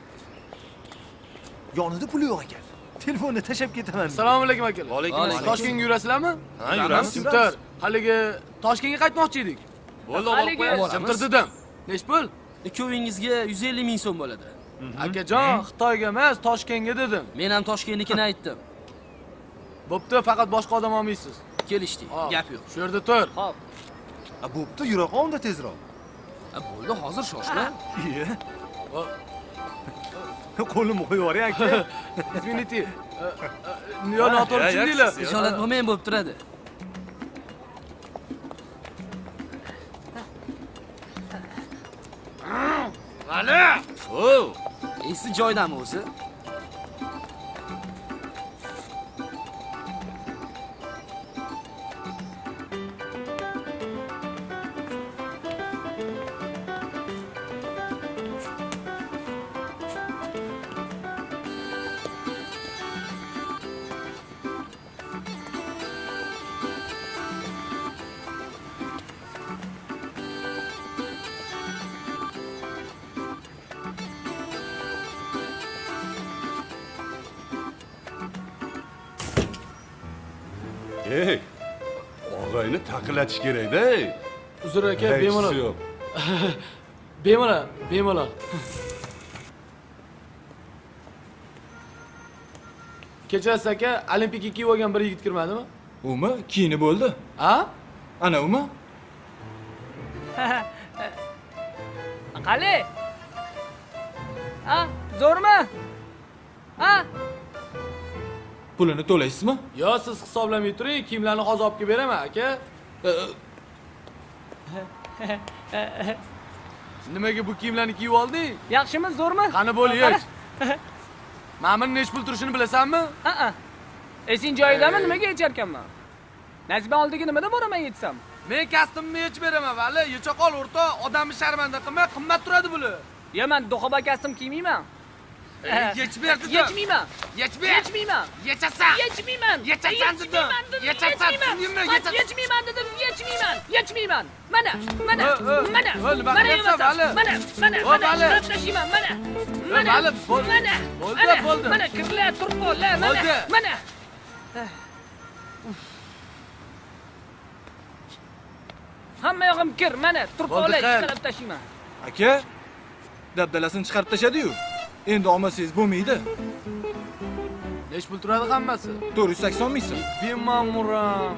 Speaker 15: Yonida puli yo'q ekan. Telefonni tashab ketaman.
Speaker 1: Assalomu alaykum aka. Va alaykum assalom. Toshkentga yurasizlarmi?
Speaker 15: Ha, yuramiz.
Speaker 1: Super. Haligi Toshkentga qaytmoqchi edik. Bo'ldi, olib qo'yamiz. Tirdidim. Nech pul?
Speaker 6: Ikkovingizga 150 ming so'm bo'ladi.
Speaker 1: Akajon, Xitoyga emas, Toshkentga dedim.
Speaker 6: Men ham Toshkentnikini aytdim.
Speaker 1: Bo'pti, faqat boshqa odam olmaysiz.
Speaker 6: Kelishdik. Gap yo'q.
Speaker 1: Shu yerda tur.
Speaker 6: Xo'p.
Speaker 15: Bo'pti, yura qoldi tezroq.
Speaker 6: Bo'ldi, hozir shoshma.
Speaker 15: Iye. Qo'limni qo'yib yuboring aka.
Speaker 1: Извините. Yo, noto'g'ri tushundinglar.
Speaker 6: Ijolat bo'lmagan bo'lib turadi.
Speaker 1: Vali!
Speaker 6: Esi joydami o'zi?
Speaker 12: Ey, og'ayni taqilatish kerak-da.
Speaker 1: Uzr aka, bemalol. Bemalol. Kechasi aka, Olimpika kiyib olgan bir yigit kirmadimi?
Speaker 13: Umi, kiyini bo'ldi.
Speaker 1: Ha?
Speaker 13: Ana umi.
Speaker 4: Qali? Ha, zo'rmi? Ha?
Speaker 13: Pulini to'laysizmi?
Speaker 1: Yo, siz hisoblamay turing, kiyimlarni hozir olib kelib beraman, aka. Nimaga bu kiyimlarni kiyib olding?
Speaker 4: Yaxshimi, zo'rmi?
Speaker 1: Qani bo'laylik. Ma'min nech pul turishini bilasanmi?
Speaker 4: Ha. Esing joyidami? Nimaga yecharkanman? Nasiba oldiga nimada boraman yetsam?
Speaker 1: Men kastimni yechib beraman, vali. Yecha qol, o'rta, odamni sharmanda qilmay, qimmat turadi buni.
Speaker 4: Yo, men do'xoba kastim kiymayman.
Speaker 1: Yechib ber dedim.
Speaker 4: Yechmayman.
Speaker 1: Yechib ber.
Speaker 4: Yechmayman.
Speaker 1: Yechasan.
Speaker 4: Yechmayman.
Speaker 1: Yechasan dedim. Yechasan.
Speaker 4: Yechmayman dedim. Yechmayman. Mana. Mana tashiyman. Mana.
Speaker 1: Bo'ldi.
Speaker 4: Mana kirlar, turib qollar. Mana. Hamma yog'im kir, mana turib qolay, chiqarib tashiyman.
Speaker 13: Aka, dabdalasini chiqarib tashadi-yu. Endi olmasangiz bo'lmaydi.
Speaker 1: Nech pul turadi hammasi?
Speaker 13: 480 ming so'm.
Speaker 1: Bimamuram.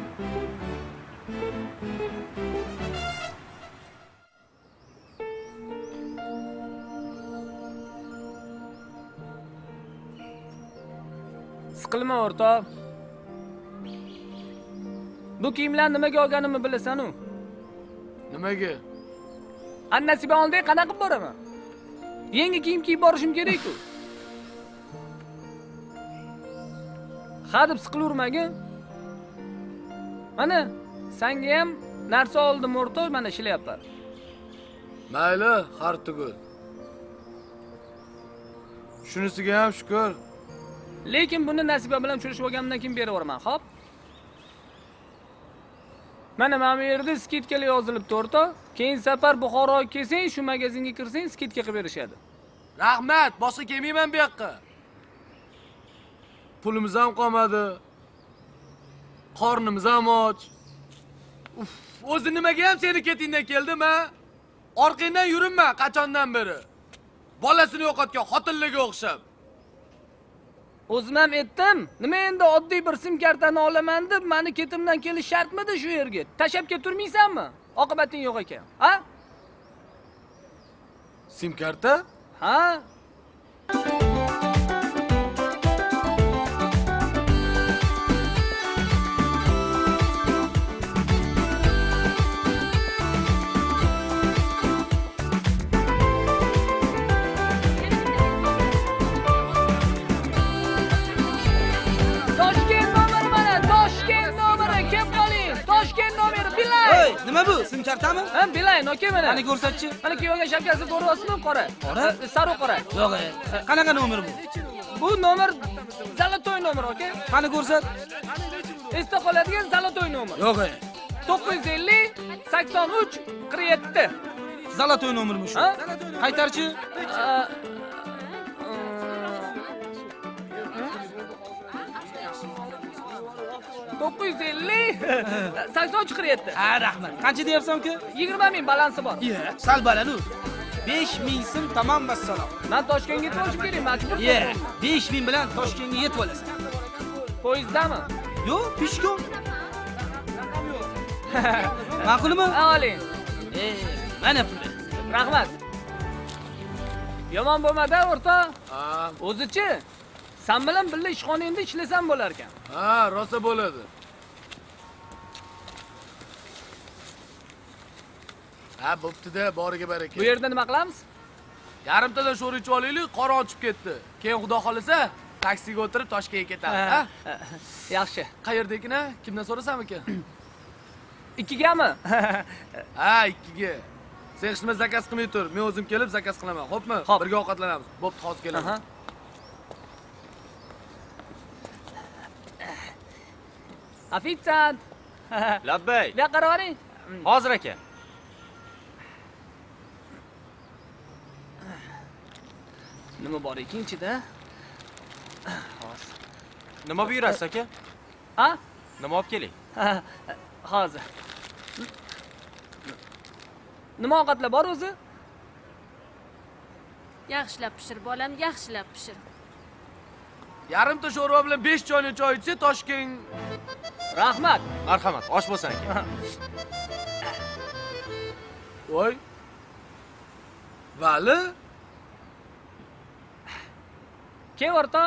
Speaker 4: Siqilma o'rtoq. Bu kiyimlarni nimaga olganimni bilasan-ku?
Speaker 1: Nimaga?
Speaker 4: Annasiba oldiga qanaqa qilib boraman? Yangi kiyim kiyib borishim kerak-ku. Ha deb siqilavermagin. Mana, senga ham narsa oldim o'rtoq, mana ishlayapman.
Speaker 1: Mayli, har tugul. Shunisiga ham shukr.
Speaker 4: Lekin buni Nasiba bilan uchrashib olganimdan keyin beraverman, xo'p? Mana bu yerda skidkalar yozilibdi o'rtoq. Keyin safar Buxoroga kelsang, shu magazinga kirsang, skidka qilib berishadi.
Speaker 1: Rahmat, boshqa kelmayman bu yoqqa. Pulimiz ham qolmadi. Qornimiz ham och. O'zi nimaga ham seni ketingdan keldim, ha? Orqangdan yurinma qachondan beri. Bolasini yo'qotgan xotinlarga o'xshab.
Speaker 4: O'zim ham aytdim. Nima endi oddiy bir sim kartani olaman deb, meni ketimdan kelish shartmidi shu yerga? Tashab keturmaysanmi? Oqibating yo'q ekan. Ha?
Speaker 1: Sim karta?
Speaker 4: Ha?
Speaker 6: Nima bu? Sim kartami?
Speaker 4: Ha, bilayin, oke mana.
Speaker 6: Qani ko'rsatchi.
Speaker 4: Mana kiyovga shavkasi ko'ryapsizmi? Qora.
Speaker 6: Qora?
Speaker 4: Sariq qora.
Speaker 6: Yo'q, qanaqa nomer bu?
Speaker 4: Bu nomer zalotoy nomer, oke?
Speaker 6: Qani ko'rsat.
Speaker 4: Esda qoladigan zalotoy nomer.
Speaker 6: Yo'q.
Speaker 7: 950 83 47.
Speaker 6: Zalotoy nomermi shu? Qaytarchi.
Speaker 7: 950 83 47.
Speaker 6: Ha, rahmat. Qancha deyapsan uka?
Speaker 7: 20 ming balansi bor.
Speaker 6: Sal baland-u. 5000 so'm tamom vassalom.
Speaker 7: Men Toshkentga yetib olishim kerak, majbur.
Speaker 6: 5000 bilan Toshkentga yetib olasan.
Speaker 7: Poyezdami?
Speaker 6: Yo'q, peshkom. Ma'qulmi?
Speaker 7: Oling.
Speaker 6: Mana puli.
Speaker 7: Rahmat. Yomon bo'lmadi, o'rta. O'zichi sen bilan birga ishxonangda ishlasam bo'lar ekan.
Speaker 1: Ha, rosa bo'ladi. Ha, bo'pti-da, boriga baraka.
Speaker 7: Bu yerda nima qilamiz?
Speaker 1: Yarimtadan sho'r ichib olaylik, qora ochib ketdi. Keyin xudo xolisa, taksiga o'tirib Toshkentga ketamiz, ha?
Speaker 7: Yaxshi.
Speaker 1: Qayerda ekan, kimdan so'rasam ekan?
Speaker 7: 2gami?
Speaker 1: Ha, 2ga. Sen hech nima zakaz qilmay tur. Men o'zim kelib zakaz qilaman, xo'pmi? Birga ovqatlanamiz. Bo'pti, hozir kelaman.
Speaker 7: Ofitsiant.
Speaker 9: Labbay.
Speaker 7: Bu yoqqa qaravering.
Speaker 9: Hozir aka.
Speaker 7: Nima bor ekan ichida?
Speaker 9: Hozir. Nima buyurasiz aka?
Speaker 7: Ha?
Speaker 9: Nima olib keling?
Speaker 7: Hozir. Nima ovqatlar bor o'zi?
Speaker 2: Yaxshilab pishir, bolam, yaxshilab pishir.
Speaker 1: Yarimta sho'rva bilan 5 choyni choy ichsa Toshkent.
Speaker 7: Rahmat.
Speaker 9: Marhamat, osh bo'lsin aka.
Speaker 1: Voy. Vali?
Speaker 7: Ke o'rta?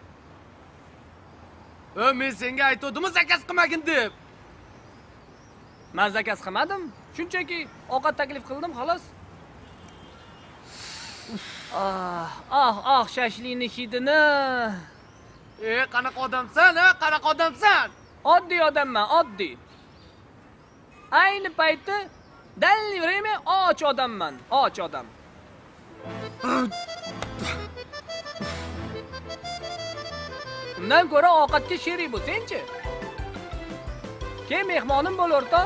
Speaker 1: Men senga aytdim, zakaz qilmagin deb.
Speaker 7: Men zakaz qilmadim. Shunchaki ovqat taklif qildim, xolos. Shashlikning hidini.
Speaker 1: Qanaqa odamsan, ha? Qanaqa odamsan?
Speaker 7: Oddiy odamman, oddiy. Ayni paytda dalli время och odamman, och odam. Undan ko'ra ovqatga sherik bo'lsang-chi. Keyin mehmonim bo'l o'rta.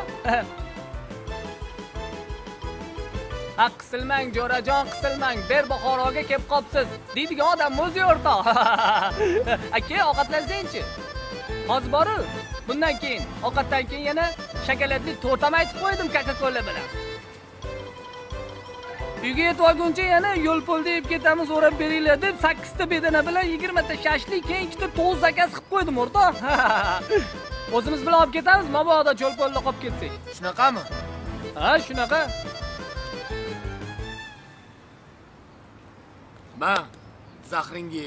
Speaker 7: Qilmang, jo'rajon, qilmang. Ber Buxoroga kelib qopsiz. deydigan odam o'zi o'rta. Aka, ovqatlansang-chi. Hozir boru. Bundan keyin, ovqatdan keyin yana shokoladli tortam aytib qo'ydim Coca-Cola bilan. Uyga yetib olguncha yana yo'l pul deb ketamiz, o'rab beringlar deb 8 ta bedana bilan 20 ta shashlik, keyin 2 ta to'z zakaz qilib qo'ydim o'rta. O'zimiz bilan olib ketamiz, mabodo yo'l pulda qolib ketsak.
Speaker 1: Shunaqami?
Speaker 7: Ha, shunaqa.
Speaker 1: Ma, zahringi.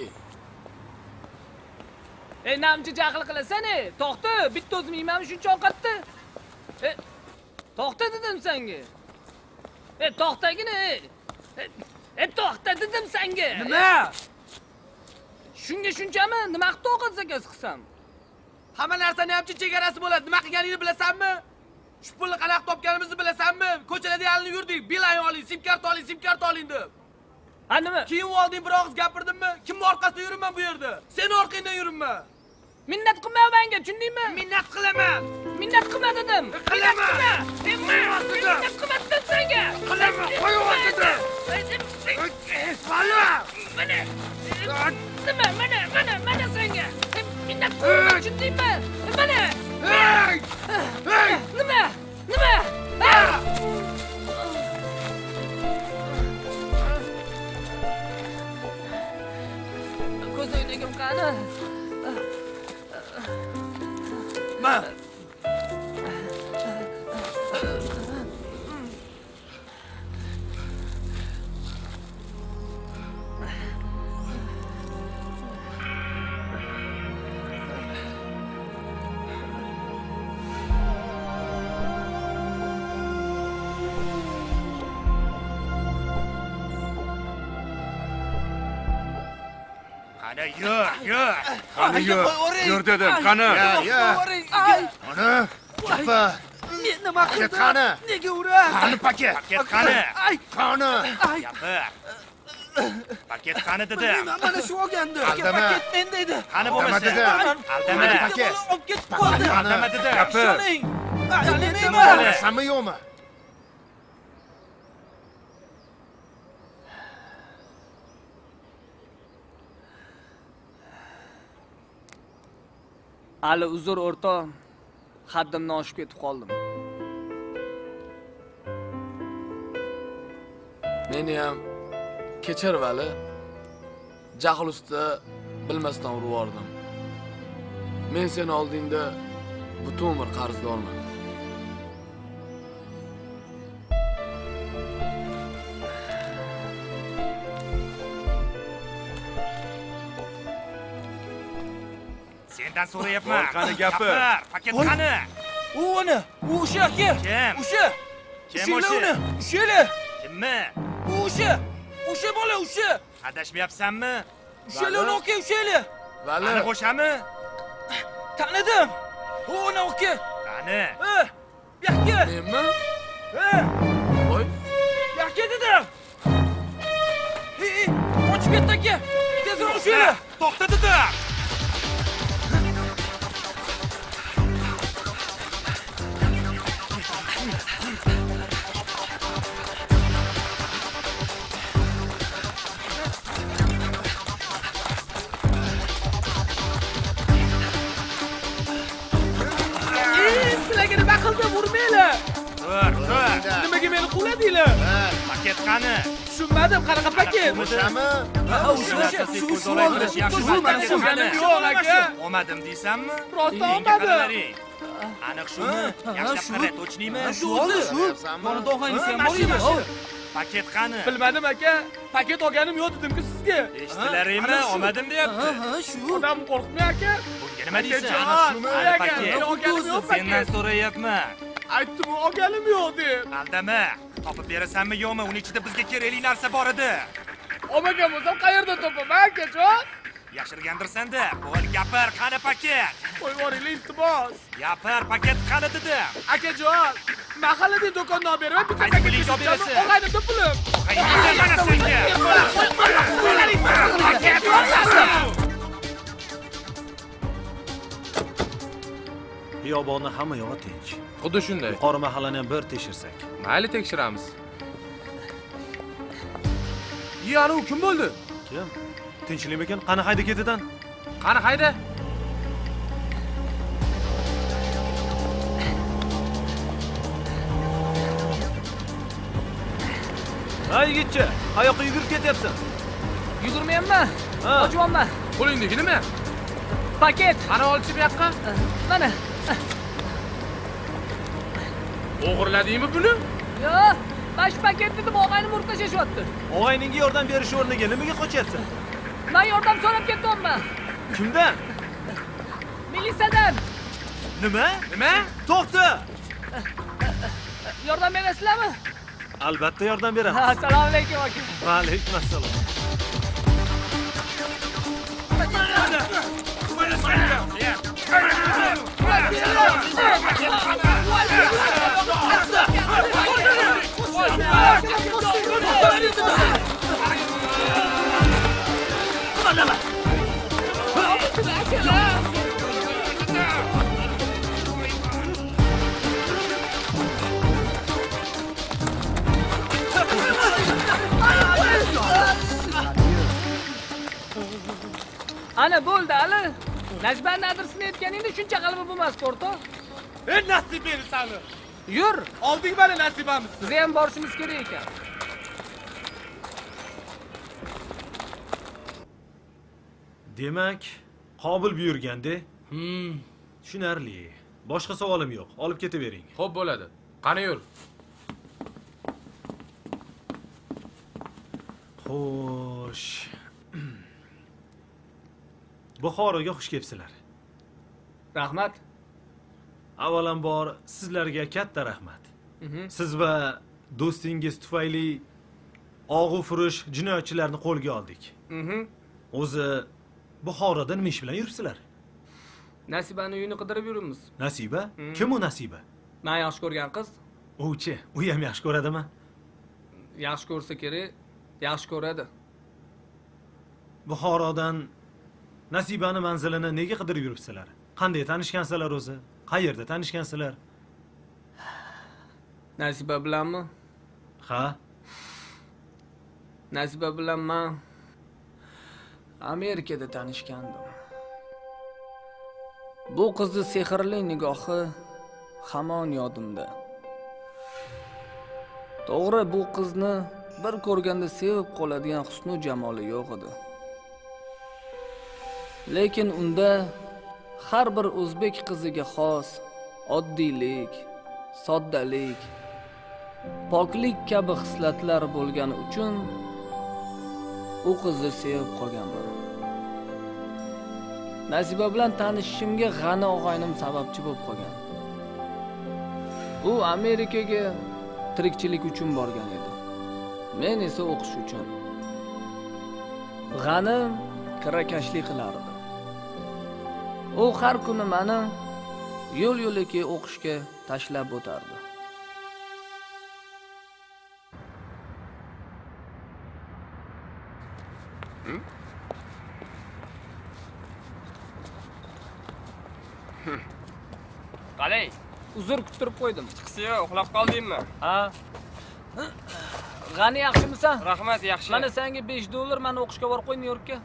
Speaker 7: Namchi jahl qilasan-e? To'xta, bitta o'zim yeyman shuncha ovqatni. To'xta dedim senga. To'xtagina. To'xta dedim senga.
Speaker 1: Nima?
Speaker 7: Shunga shunchami? Nima qilib ovqat zakaz qilsam?
Speaker 1: Hamma narsani hamchi chegarasi bo'ladi. Nima qilganingni bilasanmi? Shu pulni qanaqa topganimizni bilasanmi? Ko'chalarda yalinib yurdik. Bilan oling, sim kart oling deb.
Speaker 7: Ha nima?
Speaker 1: Keyin olding bir og'iz gapirdimmi? Kimning orqasida yuribman bu yerda? Sen orqangdan yuribman.
Speaker 7: Minnat qilma menga, tushundingmi?
Speaker 1: Minnat qilaman.
Speaker 7: Minnat qilma dedim.
Speaker 1: Qilaman.
Speaker 7: Minnat qilma dedim senga.
Speaker 1: Qilaman. Qo'y o'rtada. Valla.
Speaker 7: Mana senga. Minnat qilma, tushundingmi? Mana. Nima? Ko'zoynagim qani?
Speaker 1: Ma.
Speaker 14: Yur.
Speaker 12: Qani yur. Yur dedim, qani.
Speaker 14: Mana, papa.
Speaker 6: Men nima qildim?
Speaker 14: Qani?
Speaker 6: Nega urasiz?
Speaker 14: Qani paket qani? Qani? Gapir. Paket qani dedi.
Speaker 6: Mana shu olgandi.
Speaker 14: Paket
Speaker 6: menda edi.
Speaker 14: Qani bo'lmasa? Aldama paket.
Speaker 6: Olib ketib qoldi.
Speaker 14: Aldama dedi.
Speaker 12: Gapir.
Speaker 6: Nima
Speaker 14: Sanmi yo'qmi?
Speaker 7: Ali uzr o'rtoq. Haddimdan oshib ketib qoldim.
Speaker 1: Meni ham kechir vali. Jahl ustida bilmasdan urib yubordim. Men seni oldingda butun umr qarzdorman.
Speaker 9: Sendan so'rayapman.
Speaker 12: Qani gapir.
Speaker 9: Paket qani?
Speaker 6: U uni, o'sha aka.
Speaker 9: Kim?
Speaker 6: O'sha.
Speaker 9: Kim o'sha?
Speaker 6: O'sha.
Speaker 9: Kimmi?
Speaker 6: O'sha. O'sha bola o'sha.
Speaker 9: Adashmayapsanmi?
Speaker 6: O'sha aka, o'sha.
Speaker 1: Vali.
Speaker 9: Qani qo'shami?
Speaker 6: Tanidim. U uni aka.
Speaker 9: Qani?
Speaker 6: Bu yoqqa.
Speaker 1: Menmi? Voy.
Speaker 6: Bu yoqqa dedim. Qochib ketdi aka. Tezroq o'sha.
Speaker 9: To'xta dedim.
Speaker 6: Sizlarga nima qildim, urmanglar.
Speaker 9: Tur.
Speaker 6: Nimaga meni quvladinglar?
Speaker 9: Paket qani?
Speaker 6: Tushunmadim, qanaqa paket?
Speaker 14: O'shami?
Speaker 9: Olmadim deysanmi?
Speaker 6: Rostdan olmadim.
Speaker 9: Aniq shumi? Yaxshilab qara, точныйmi?
Speaker 6: Shu o'zi, shu. Mana tog'angiz ham bor edi.
Speaker 9: Paket qani?
Speaker 6: Bilmadim aka. Paket olganim yo'q dedim-ku sizga.
Speaker 9: Eshitilaringmi? Olmadim deyapti.
Speaker 6: Shu. Odam qo'rqmay aka.
Speaker 9: Bunga nima deysan?
Speaker 6: Ana
Speaker 9: paket.
Speaker 6: olganim yo'q paket.
Speaker 9: Sendan so'rayapman.
Speaker 6: Aytdim, olganim yo'q deb.
Speaker 9: Aldama. Topib berasanmi yo'qmi? Uning ichida bizga kerakli narsa bor edi.
Speaker 6: Olmagan bo'lsam qayerdan topaman akajon?
Speaker 9: Yashirgandirsan-da. Bo'l, gapir, qani paket?
Speaker 6: Qo'yib yuboringlar, iltimos.
Speaker 9: Gapir, paket qani dedim.
Speaker 6: Akajon, mahalladagi do'kondan beraman, bitta paket berasan. Og'aynimda pulim.
Speaker 9: Mana senga.
Speaker 15: Xiyobonni hamma yog'i tinch.
Speaker 1: Xuddi shunday.
Speaker 15: Yuqori mahallani ham bir tekshirsak.
Speaker 1: Mayli tekshiramiz. Yana u kim bo'ldi?
Speaker 15: Kim? Tinchlikmikan? Qani hayda ketidan?
Speaker 1: Qani hayda?
Speaker 15: Ha yigitcha, qayoqqa yugurib ketyapsan?
Speaker 7: Yugurmayapman. Ojimonman.
Speaker 1: Qo'lingdagi nima?
Speaker 7: Paket.
Speaker 1: Qani olchi bu yoqqa?
Speaker 7: Mana.
Speaker 1: O'g'irladingmi buni?
Speaker 7: Yo'q, mana shu paket dedim, og'aynim urib tashlashyapti.
Speaker 15: Og'ayningga yordam berish o'rniga nimaga qochyapsan?
Speaker 7: Men yordam so'rab ketyapman.
Speaker 15: Kimdan?
Speaker 7: Militsiyadan.
Speaker 15: Nima?
Speaker 1: Nima?
Speaker 15: To'xta!
Speaker 7: Yordam berasizlarmi?
Speaker 15: Albatta yordam beramiz.
Speaker 7: Assalomu alaykum aka.
Speaker 15: Va alaykum assalom.
Speaker 7: Ana bo'ldi Ali. Najbarning adresini aytganingda shuncha g'alaba bo'lmasdi, o'rtoq.
Speaker 6: Nasib beri sani.
Speaker 7: Yur,
Speaker 6: Olding mana nasibamiz.
Speaker 7: Biz ham borishimiz kerak ekan.
Speaker 15: Demak, qobil buyurganda? Tushunarli. Boshqa savolim yo'q. Olib ketavering.
Speaker 1: Xo'p bo'ladi. Qani yur.
Speaker 15: Xo'sh. Buxoroga xush kelibsizlar.
Speaker 7: Rahmat.
Speaker 15: Avvalambor sizlarga katta rahmat. Siz va do'stingiz tufayli og'u furush jinoyatchilarni qo'lga oldik. O'zi Buxoroda nima ish bilan yuribsizlar?
Speaker 7: Nasibani uyini qidirib yuribmiz.
Speaker 15: Nasiba? Kim u Nasiba?
Speaker 7: Men yaxshi ko'rgan qiz.
Speaker 15: U-chi, u ham yaxshi ko'radimi?
Speaker 7: Yaxshi ko'rsa kerak, yaxshi ko'radi.
Speaker 15: Buxorodan Nasibani manzilini nega qidirib yuribsizlar? Qanday tanishgansizlar o'zi? Qayerda tanishgansizlar?
Speaker 7: Nasiba bilanmi?
Speaker 15: Ha?
Speaker 7: Nasiba bilan men Amerikada tanishgandim. Bu qizni sehrli nigohi hamon yodimda. To'g'ri, bu qizni bir ko'rganda sevib qoladigan husn va jamoli yo'q edi. Lekin unda har bir o'zbek qiziga xos oddiylik, soddalik, poklik kabi xislatlar bo'lgani uchun u qizni sevib qolganman. Nasiba bilan tanishishimga G'ani og'aynim sababchi bo'lib qolgan. U Amerikaga tirikchilik uchun borgan edi. Men esa o'qish uchun. G'ani kirakashlik qilardi. U har kuni meni yo'l-yo'lakay o'qishga tashlab o'tardi.
Speaker 16: Qalay?
Speaker 7: Uzr kuttirib qo'ydim.
Speaker 16: Chiqsiyo, uxlab qoldingmi?
Speaker 7: Ha. G'ani yaxshimisan?
Speaker 16: Rahmat, yaxshi.
Speaker 7: Mana senga $5 meni o'qishga borib qo'y Nyu-Yorkka.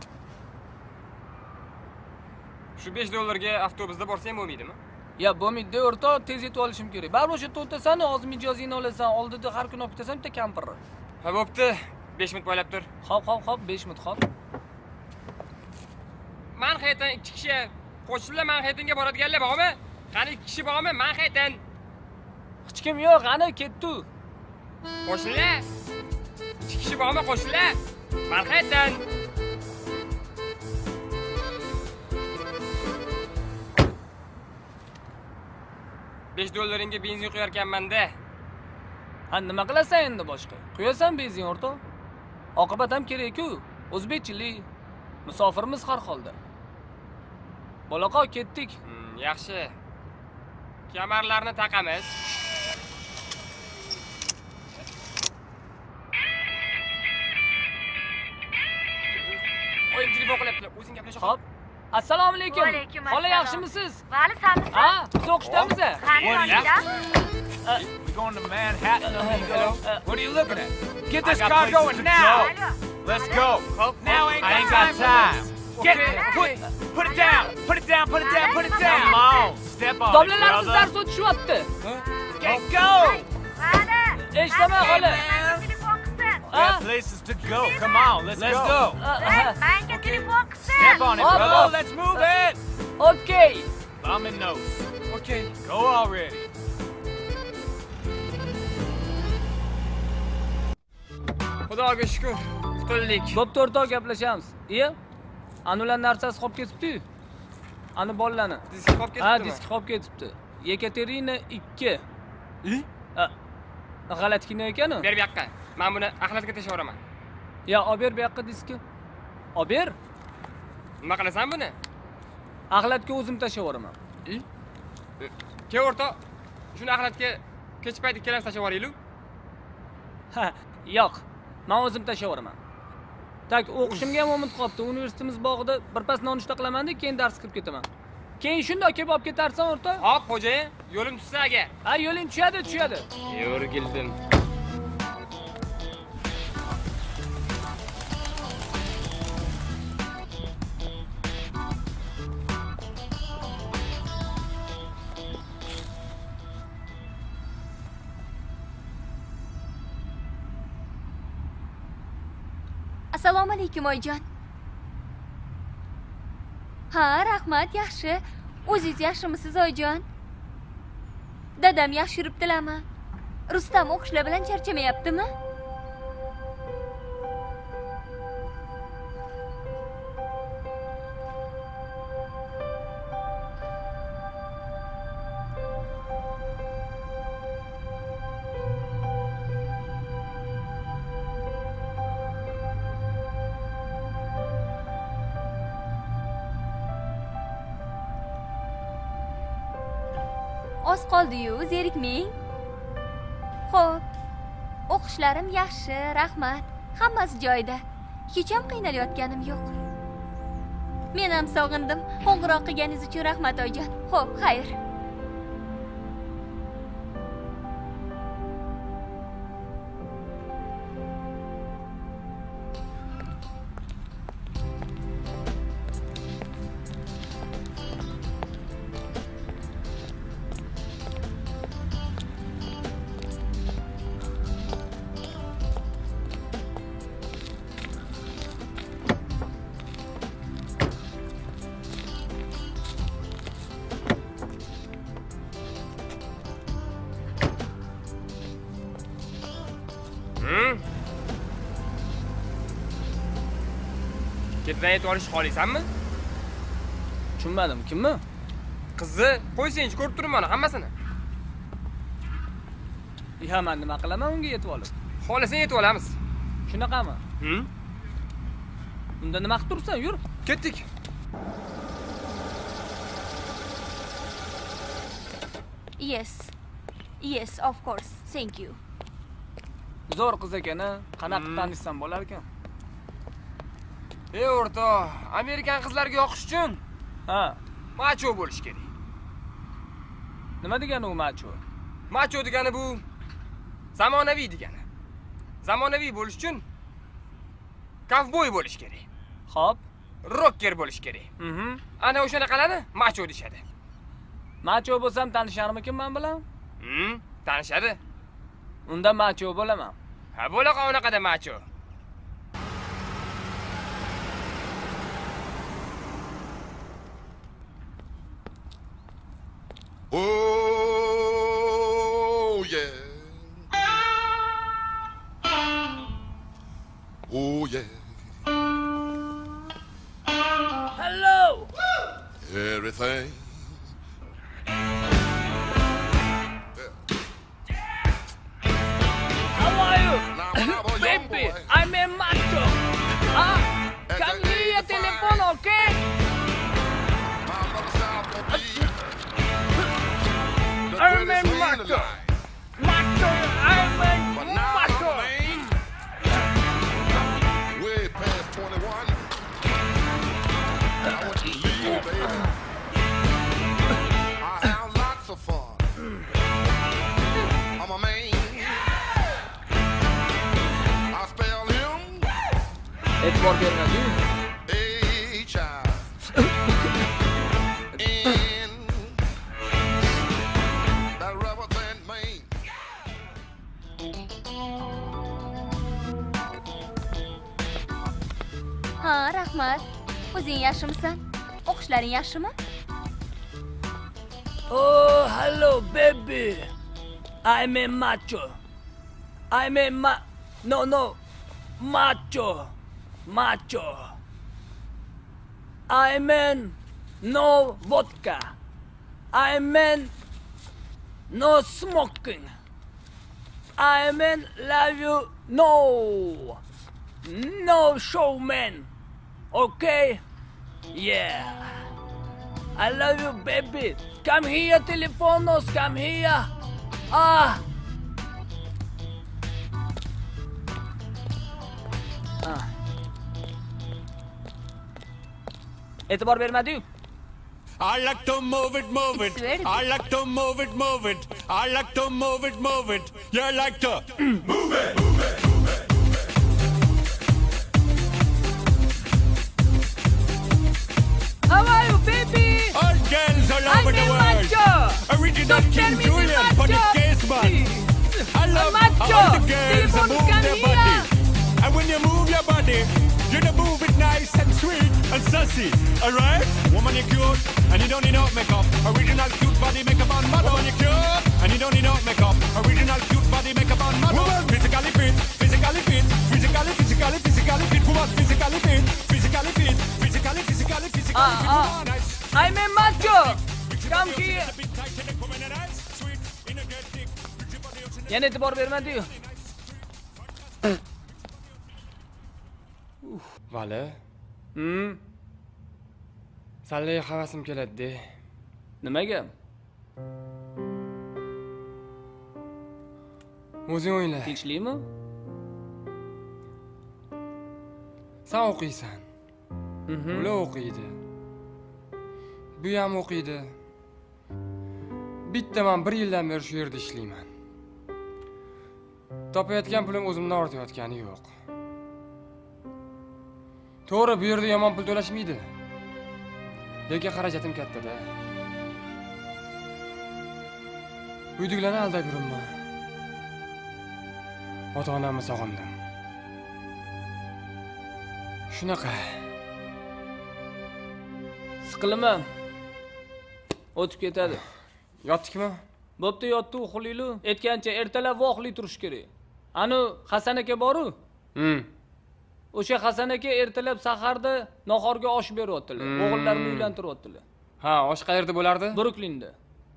Speaker 16: Shu $5 avtobusda borsam bo'lmaydimi?
Speaker 7: Ya bo'lmaydi, o'rtoq, tez yetib olishim kerak. Baribir o'sha to'xtasan, hozir mijozingni olasan, oldida har kuni olib ketasan bitta kampirni.
Speaker 16: Ha, bo'pti. 5 minut poylab tur.
Speaker 7: Hop, 5 minut, hop.
Speaker 16: Manhattan 2 kishi. Qo'shnilar Manhattanga boradiganlar bormi? Qani 2 kishi bormi Manhattan?
Speaker 7: Hech kim yo'q, qani ketdi.
Speaker 16: Qo'shnilar? 2 kishi bormi qo'shnilar? Manhattan. $5 benzin quyarkanman-da.
Speaker 7: Ha, nima qilasan endi boshqa? Quyasan benzin o'rtoq. Oqibat ham kerak-ku. O'zbekchilik. Musofirmiz har holda. Boloqo ketdik.
Speaker 16: Yaxshi. Kamarlarni taqamiz. Oyim telefon qilyapti. O'zing gaplash.
Speaker 7: Hop. Assalomu alaykum. Xola yaxshimisiz?
Speaker 17: Vali, sanmisiz?
Speaker 7: Ha, biz o'qishdamiz.
Speaker 9: We're going to Manhattan, amigo. What are you looking at? Get this car going now. Let's go. Now I ain't got time. Get put it down. Put it down. Put it down. Put it down. Come on. Step on it,
Speaker 7: Domlalarimiz
Speaker 9: brother.
Speaker 7: dars o'tishyapti.
Speaker 9: Get go.
Speaker 7: Eshitaman xola.
Speaker 9: We have places to go. Come on, let's go.
Speaker 17: Menga telefon qilsin.
Speaker 9: Step on it, brother. Let's move it.
Speaker 7: Okay.
Speaker 9: Thumb and nose.
Speaker 16: Okay.
Speaker 9: Go already.
Speaker 16: Xudoga shukr. Qutuldik.
Speaker 7: Bo'pti o'rtoq, gaplashamiz. Iya? Anular narsasi qolib ketibdi. Ani bolalarni.
Speaker 16: Disk qolib ketibdi.
Speaker 7: Ha, disk qolib ketibdi. Yekaterina 2. G'alati kino ekan-ku.
Speaker 16: Ber bu yoqqa. Men buni axlatga tashlayveraman.
Speaker 7: Ya, olib ber bu yoqqa diskni. Olib ber.
Speaker 16: Nima qilasan buni?
Speaker 7: Axlatga o'zim tashlayveraman.
Speaker 16: Ke o'rtoq, shuni axlatga kech payti kelamiz tashlayveraylik.
Speaker 7: Ha, yo'q. Men o'zim tashlayveraman. Tak, o'qishimga ham omad qolibdi. Universitetimiz bog'ida birpas nonushta qilaman-da, keyin dars qilib ketaman. Keyin shunday kelib olib ketarsan o'rtoq.
Speaker 16: Hop, xo'jayin, yo'lim tushsa agar.
Speaker 7: Ha, yo'ling tushadi.
Speaker 16: Yo'rgildim.
Speaker 17: Assalomu alaykum oyijon. Ha, rahmat, yaxshi. O'zingiz yaxshimisiz oyijon? Dadam yaxshi yuribdilarmi? Rustam o'qishlar bilan charchamayaptimi? Oz qoldi-yu, zerikmang. Xo'p. O'qishlarim yaxshi, rahmat. Hammasi joyida. Hech ham qiynalayotganim yo'q. Men ham sog'indim. Qo'ng'iroq qilganingiz uchun rahmat oyijon. Xo'p, xayr.
Speaker 16: Ketidan aytib olish xohlaysanmi?
Speaker 7: Tushunmadim, kimmi?
Speaker 16: Qizni qo'ysangchi, ko'rib turibman hammasini.
Speaker 7: Ha, men nima qilaman unga yetib olib?
Speaker 16: Xohlasang yetib olamiz.
Speaker 7: Shunaqami? Unda nima qilib turibsan? Yur.
Speaker 16: Ketdik.
Speaker 17: Yes, of course. Thank you.
Speaker 7: Zo'r qiz ekan-a. Qanaqa tanishsam bo'lar ekan?
Speaker 16: Ey o'rtoq, Amerikan qizlarga yoqish uchun macho bo'lish kerak.
Speaker 7: Nima degani u macho?
Speaker 16: Macho degani bu zamonaviy degani. Zamonaviy bo'lish uchun kovboy bo'lish kerak.
Speaker 7: Xo'p,
Speaker 16: rocker bo'lish kerak. Ana o'shanaqalarni macho deshadi.
Speaker 7: Macho bo'lsam tanisharmikin men bilan?
Speaker 16: Tanishadi.
Speaker 7: Unda macho bo'laman.
Speaker 16: Ha, bo'laqa unaqada macho.
Speaker 18: Oh yeah. Oh yeah.
Speaker 7: Hello.
Speaker 18: Everything.
Speaker 7: How are you? Baby, I'm a macho. Can you hear your telephone, okay? I'm a macho. Macho, I'm a macho.
Speaker 18: Way past 21. I want to leave, baby. I have lots of fun. I'm a man. I spell him.
Speaker 7: E'tibor bermadi.
Speaker 17: Ha, rahmat. O'zing yaxshimisan? O'qishlaring yaxshimi?
Speaker 7: Oh, hello baby. I'm a macho. No. Macho. I'm in no vodka. I'm in no smoking. I'm in love you. No showman. Okay? Yeah. I love you, baby. Come here, telephonos. Come here. E'tibor bermadi-yu.
Speaker 19: I like to move it. I like to move it. I like to move it. You like to move it.
Speaker 7: How are you, baby?
Speaker 19: All girls all over the world. Original King Julian for the case, man. I love all the girls that move their body. And when you move your body, you move it nice and sweet and sassy. Alright? Woman, you're cute and you don't need no makeup. Original cute body makeup on model. Woman, you're cute and you don't need no makeup. Original cute body makeup on model. Woman, physically fit. Woman, physically fit. Woman, physically fit.
Speaker 7: I'm a macho. Come here. Yana e'tibor bermadi-yu.
Speaker 16: Vali. Sallay havasim keladi-de.
Speaker 7: Nimaga?
Speaker 16: O'zing o'yla.
Speaker 7: Tinchlikmi?
Speaker 16: Sen o'qiysan. Ular o'qiydi. Bu ham o'qiydi. Bitta men 1 yildan beri shu yerda ishlayman. Topayotgan pulim o'zimdan ortayotgani yo'q. To'g'ri, bu yerda yomon pul to'lashmaydi. Lekin xarajatim katta-da. Uydagilarni aldab yuribman. Ota-onamni sog'indim. Shunaqa.
Speaker 7: Siqilma. O'tib ketadi.
Speaker 16: Yotdikmi?
Speaker 7: Bo'pti, yotdi, uxlayli. Aytgancha ertalab voqli turish kerak. Anu Hasan aka boru? O'sha Hasan aka ertalab saharda nahorga osh beryaptilar. O'g'illarini uylantiryaptilar.
Speaker 16: Ha, osh qayerda bo'lardi?
Speaker 7: Bruklinda.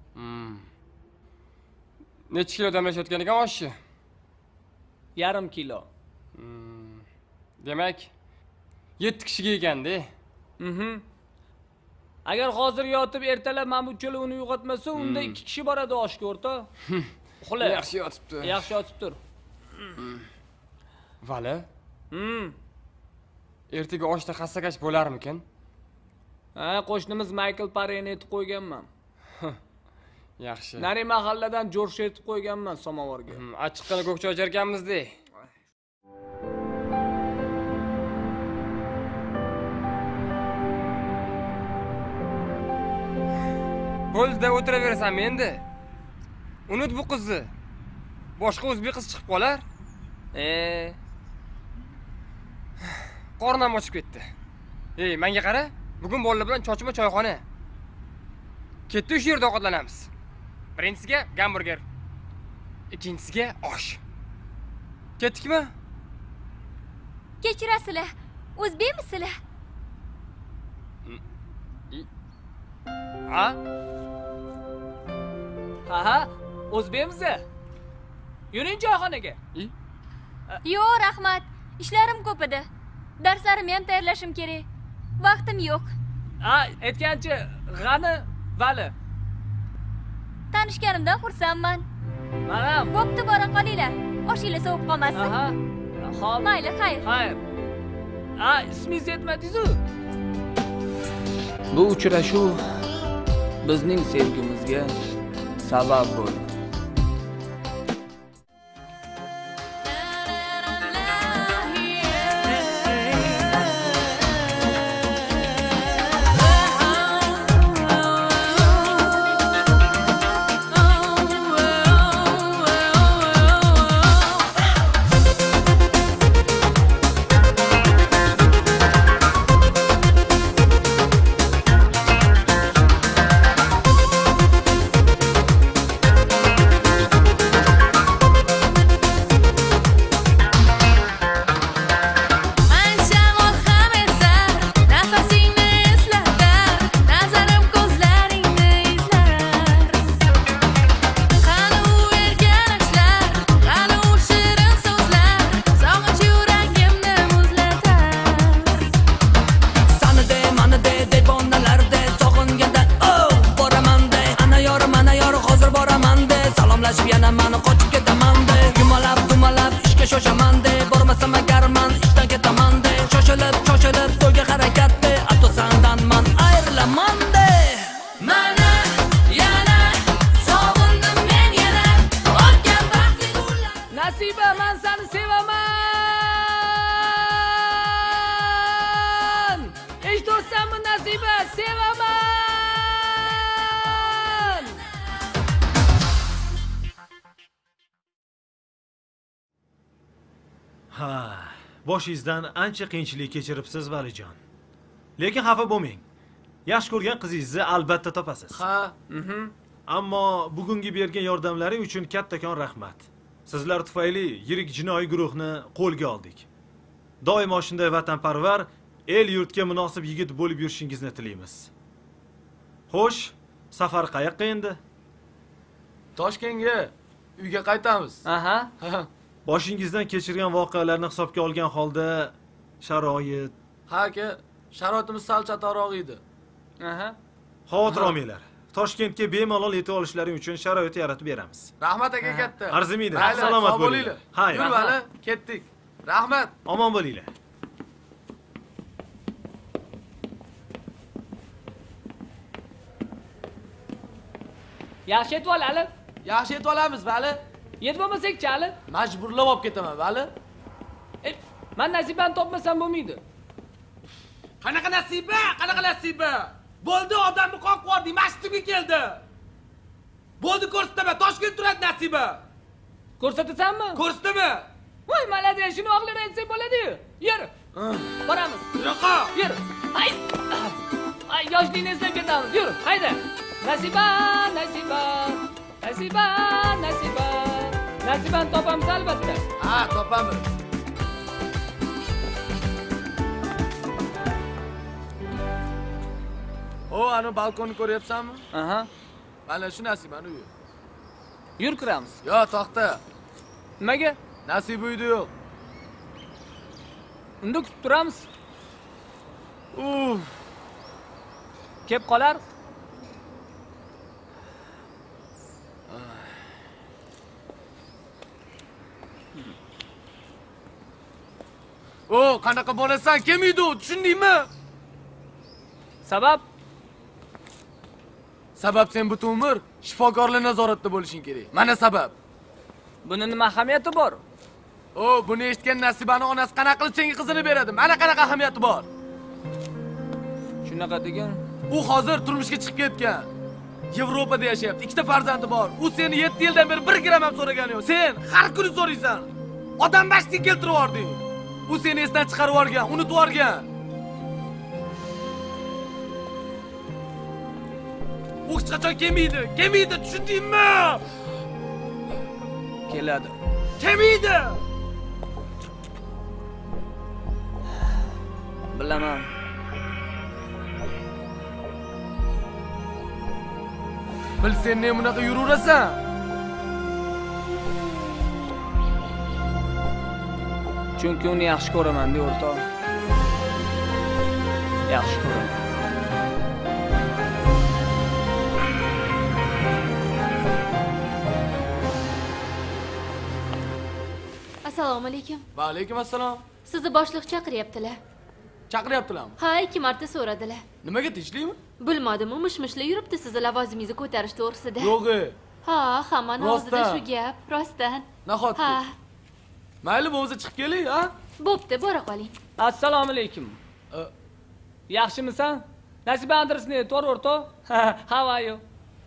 Speaker 16: Necha kilo damlashayotgan ekan oshni?
Speaker 7: 1,5 kilo.
Speaker 16: Demak, 7 kishiga ekanda.
Speaker 7: Agar hozir yotib ertalab Mahmud cho'la uni uyg'otmasa, unda 2 kishi boradi oshga o'rta. Uxla.
Speaker 16: Yaxshi yotibdi.
Speaker 7: Yaxshi yotibdir.
Speaker 16: Vali? Ertaga oshda hassakash bo'larmikin?
Speaker 7: Ha, qo'shnimiz Michael Pareni etib qo'yganman.
Speaker 16: Yaxshi.
Speaker 7: Nari mahalladan Jorsh etib qo'yganman samovarga.
Speaker 16: Achchiqqina ko'k choy icharkanmiz-da. Bo'ldi, o'tiraverasanmi endi? Unut bu qizni. Boshqa o'zbek qiz chiqib qolar. Qornim ochib ketdi. Menga qara. Bugun bolalar bilan chochma choyxona. Ketdi o'sha yerda ovqatlanamiz. Birinchisiga gamburger. Ikkinchisiga osh. Ketdikmi?
Speaker 17: Kechirasizlar. O'zbekmisizlar?
Speaker 7: Ha, o'zbekmiz. Yuring choyxonaga.
Speaker 17: Yo'q, rahmat. Ishlarim ko'p edi. Darslarimni ham tayyorlashim kerak. Vaqtim yo'q.
Speaker 7: Aytgancha, g'ani Vali.
Speaker 17: Tanishganimdan xursandman.
Speaker 7: Mana,
Speaker 17: bo'pti, bora qolinglar. Oshinglar sovib qolmasin.
Speaker 7: Xo'p.
Speaker 17: Mayli, xayr.
Speaker 7: Xayr. Ismingizni aytmadingiz-ku? Bu uchrashuv bizning sevgimizga sabab bo'ldi.
Speaker 15: Boshingizdan ancha qiyinchilik kechiribsiz, Valijon. Lekin xafa bo'lmang. Yaxshi ko'rgan qizingizni albatta topasiz. Ammo bugungi bergan yordamlaring uchun kattakon rahmat. Sizlar tufayli yirik jinoiy guruhni qo'lga oldik. Doimo shunday vatanparvar, el yurtga munosib yigit bo'lib yurishingizni tilaymiz. Xo'sh, safar qayoqqa endi?
Speaker 1: Toshkentga, uyga qaytamiz.
Speaker 15: Boshingizdan kechirgan voqealarni hisobga olgan holda sharoit.
Speaker 1: Ha aka, sharoitimiz sal chatoqroq edi.
Speaker 15: Xavotir olmanglar. Toshkentga bemalol yetib olishlaring uchun sharoit yaratib beramiz.
Speaker 1: Rahmat aka katta.
Speaker 15: Arzimaydi. Salomat bo'linglar.
Speaker 1: Yur Vali, ketdik. Rahmat.
Speaker 15: Omon bo'linglar.
Speaker 7: Yaxshi yetib olali.
Speaker 1: Yaxshi yetib olamiz, Vali.
Speaker 7: Yetib olmasak chali?
Speaker 1: Majburlab olib ketaman, Vali.
Speaker 7: Men nasibani topmasam bo'lmaydi.
Speaker 1: Qanaqa nasiba? Qanaqa nasiba? Bo'ldi, odamni qo'yib qo'ydik, masjidga keldi. Bo'ldi, ko'rsataman, Toshkent turadi nasiba.
Speaker 7: Ko'rsatasanmi?
Speaker 1: Ko'rsataman.
Speaker 7: Voy, malades, shuni o'g'lini aytsak bo'ladi-yu. Yur. Boramiz.
Speaker 1: Yo'qa.
Speaker 7: Yur. Ay, yoshlikni eslab ketamiz. Yur, hayda. Nasiba, nasiba. Nasiba, nasiba. Nasibani topamiz albatta.
Speaker 1: Ha, topamiz. O, ana balkonni ko'ryapsanmi?
Speaker 7: Aha.
Speaker 1: Mana shu Nasibani uyi.
Speaker 7: Yur kiramiz.
Speaker 1: Yo, to'xta.
Speaker 7: Nimaga?
Speaker 1: Nasib uyda yo'q.
Speaker 7: Unda kutib turamiz. Kep qolar.
Speaker 1: O, qanaqa bo'lasan? Kelmaydi u, tushundingmi?
Speaker 7: Sabab?
Speaker 1: Sabab sen butun umr shifokorlar nazoratida bo'lishing kerak. Mana sabab.
Speaker 7: Buni nima ahamiyati bor?
Speaker 1: O, buni eshitgan Nasibani onasi qanaqa qilib senga qizini beradi? Mana qanaqa ahamiyati bor.
Speaker 7: Shunaqa degan.
Speaker 1: U hozir turmushga chiqib ketgan. Yevropada yashayapti. 2 ta farzandi bor. U seni 7 yildan beri 1 gram ham so'ragani yo'q. Sen har kuni so'raysan. Odam bashtiga keltirib yubording. U seni esdan chiqarib yuborgan, unutib yuborgan. U hech qachon kelmaydi. Kelmaydi, tushundingmi?
Speaker 7: Keladi.
Speaker 1: Kelmaydi.
Speaker 7: Bilaman.
Speaker 1: Bilsen ne bunaqa yuraverasan?
Speaker 7: Chunki uni yaxshi ko'raman-da, o'rtoq. Yaxshi ko'raman.
Speaker 17: Assalomu alaykum.
Speaker 1: Va alaykum assalom.
Speaker 17: Sizni boshliq chaqiryaptilar.
Speaker 1: Chaqiryaptilarmi?
Speaker 17: Ha, 2 marta so'radilar.
Speaker 1: Nimaga tinchlikmi?
Speaker 17: Bilmadim, mishmishlar yuribdi sizni lavozimingizni ko'tarish to'g'risida.
Speaker 1: Yo'q.
Speaker 17: Ha, hammaning og'zida shu gap, rostdan.
Speaker 1: Nahotki?
Speaker 17: Ha.
Speaker 1: Mayli, bo'lsa chiqib keling, ha?
Speaker 17: Bo'pti, bora qoling.
Speaker 7: Assalomu alaykum. Yaxshimisan? Nasiba adresini aytor, o'rtoq. How are you?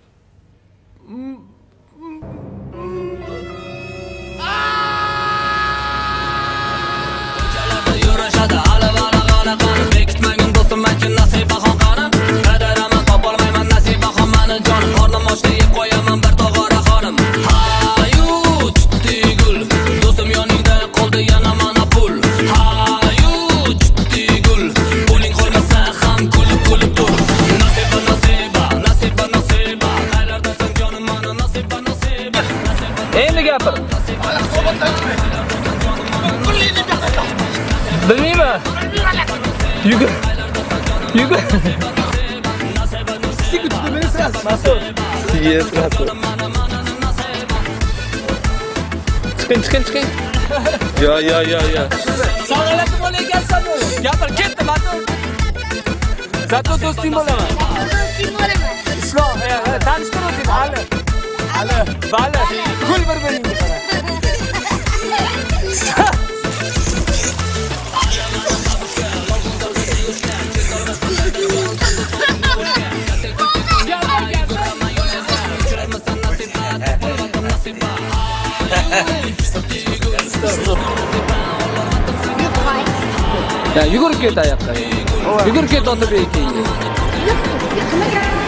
Speaker 20: Yurishadi ala qani bekitmagin do'stim menkin Nasibaxon qani qadaraman topolmayman Nasibaxon mani jonim qornim ochdi yeb qo'yaman bir tog'ora xonim hayu chitti gul do'stim yoningda qoldi yana mana pul hayu chitti gul puling qolmasa ham kulib tur Nasiba qayerdasan jonim mana Nasiba
Speaker 7: endi gapir. Bilmayman. Yugur. Siz tutmaysiz, mas'ul. Yes, mas'ul. Chiqing. Yo. Sog'lom bo'lagansan u. Gapir, ketdi, mas'ul. Zato do'sting bo'laman. Islom, tanishtir o'zingni, hali. Vali. Kul bir-biringga qara. Ya yugurib ket oyoqqa. Yugurib ket Otabek.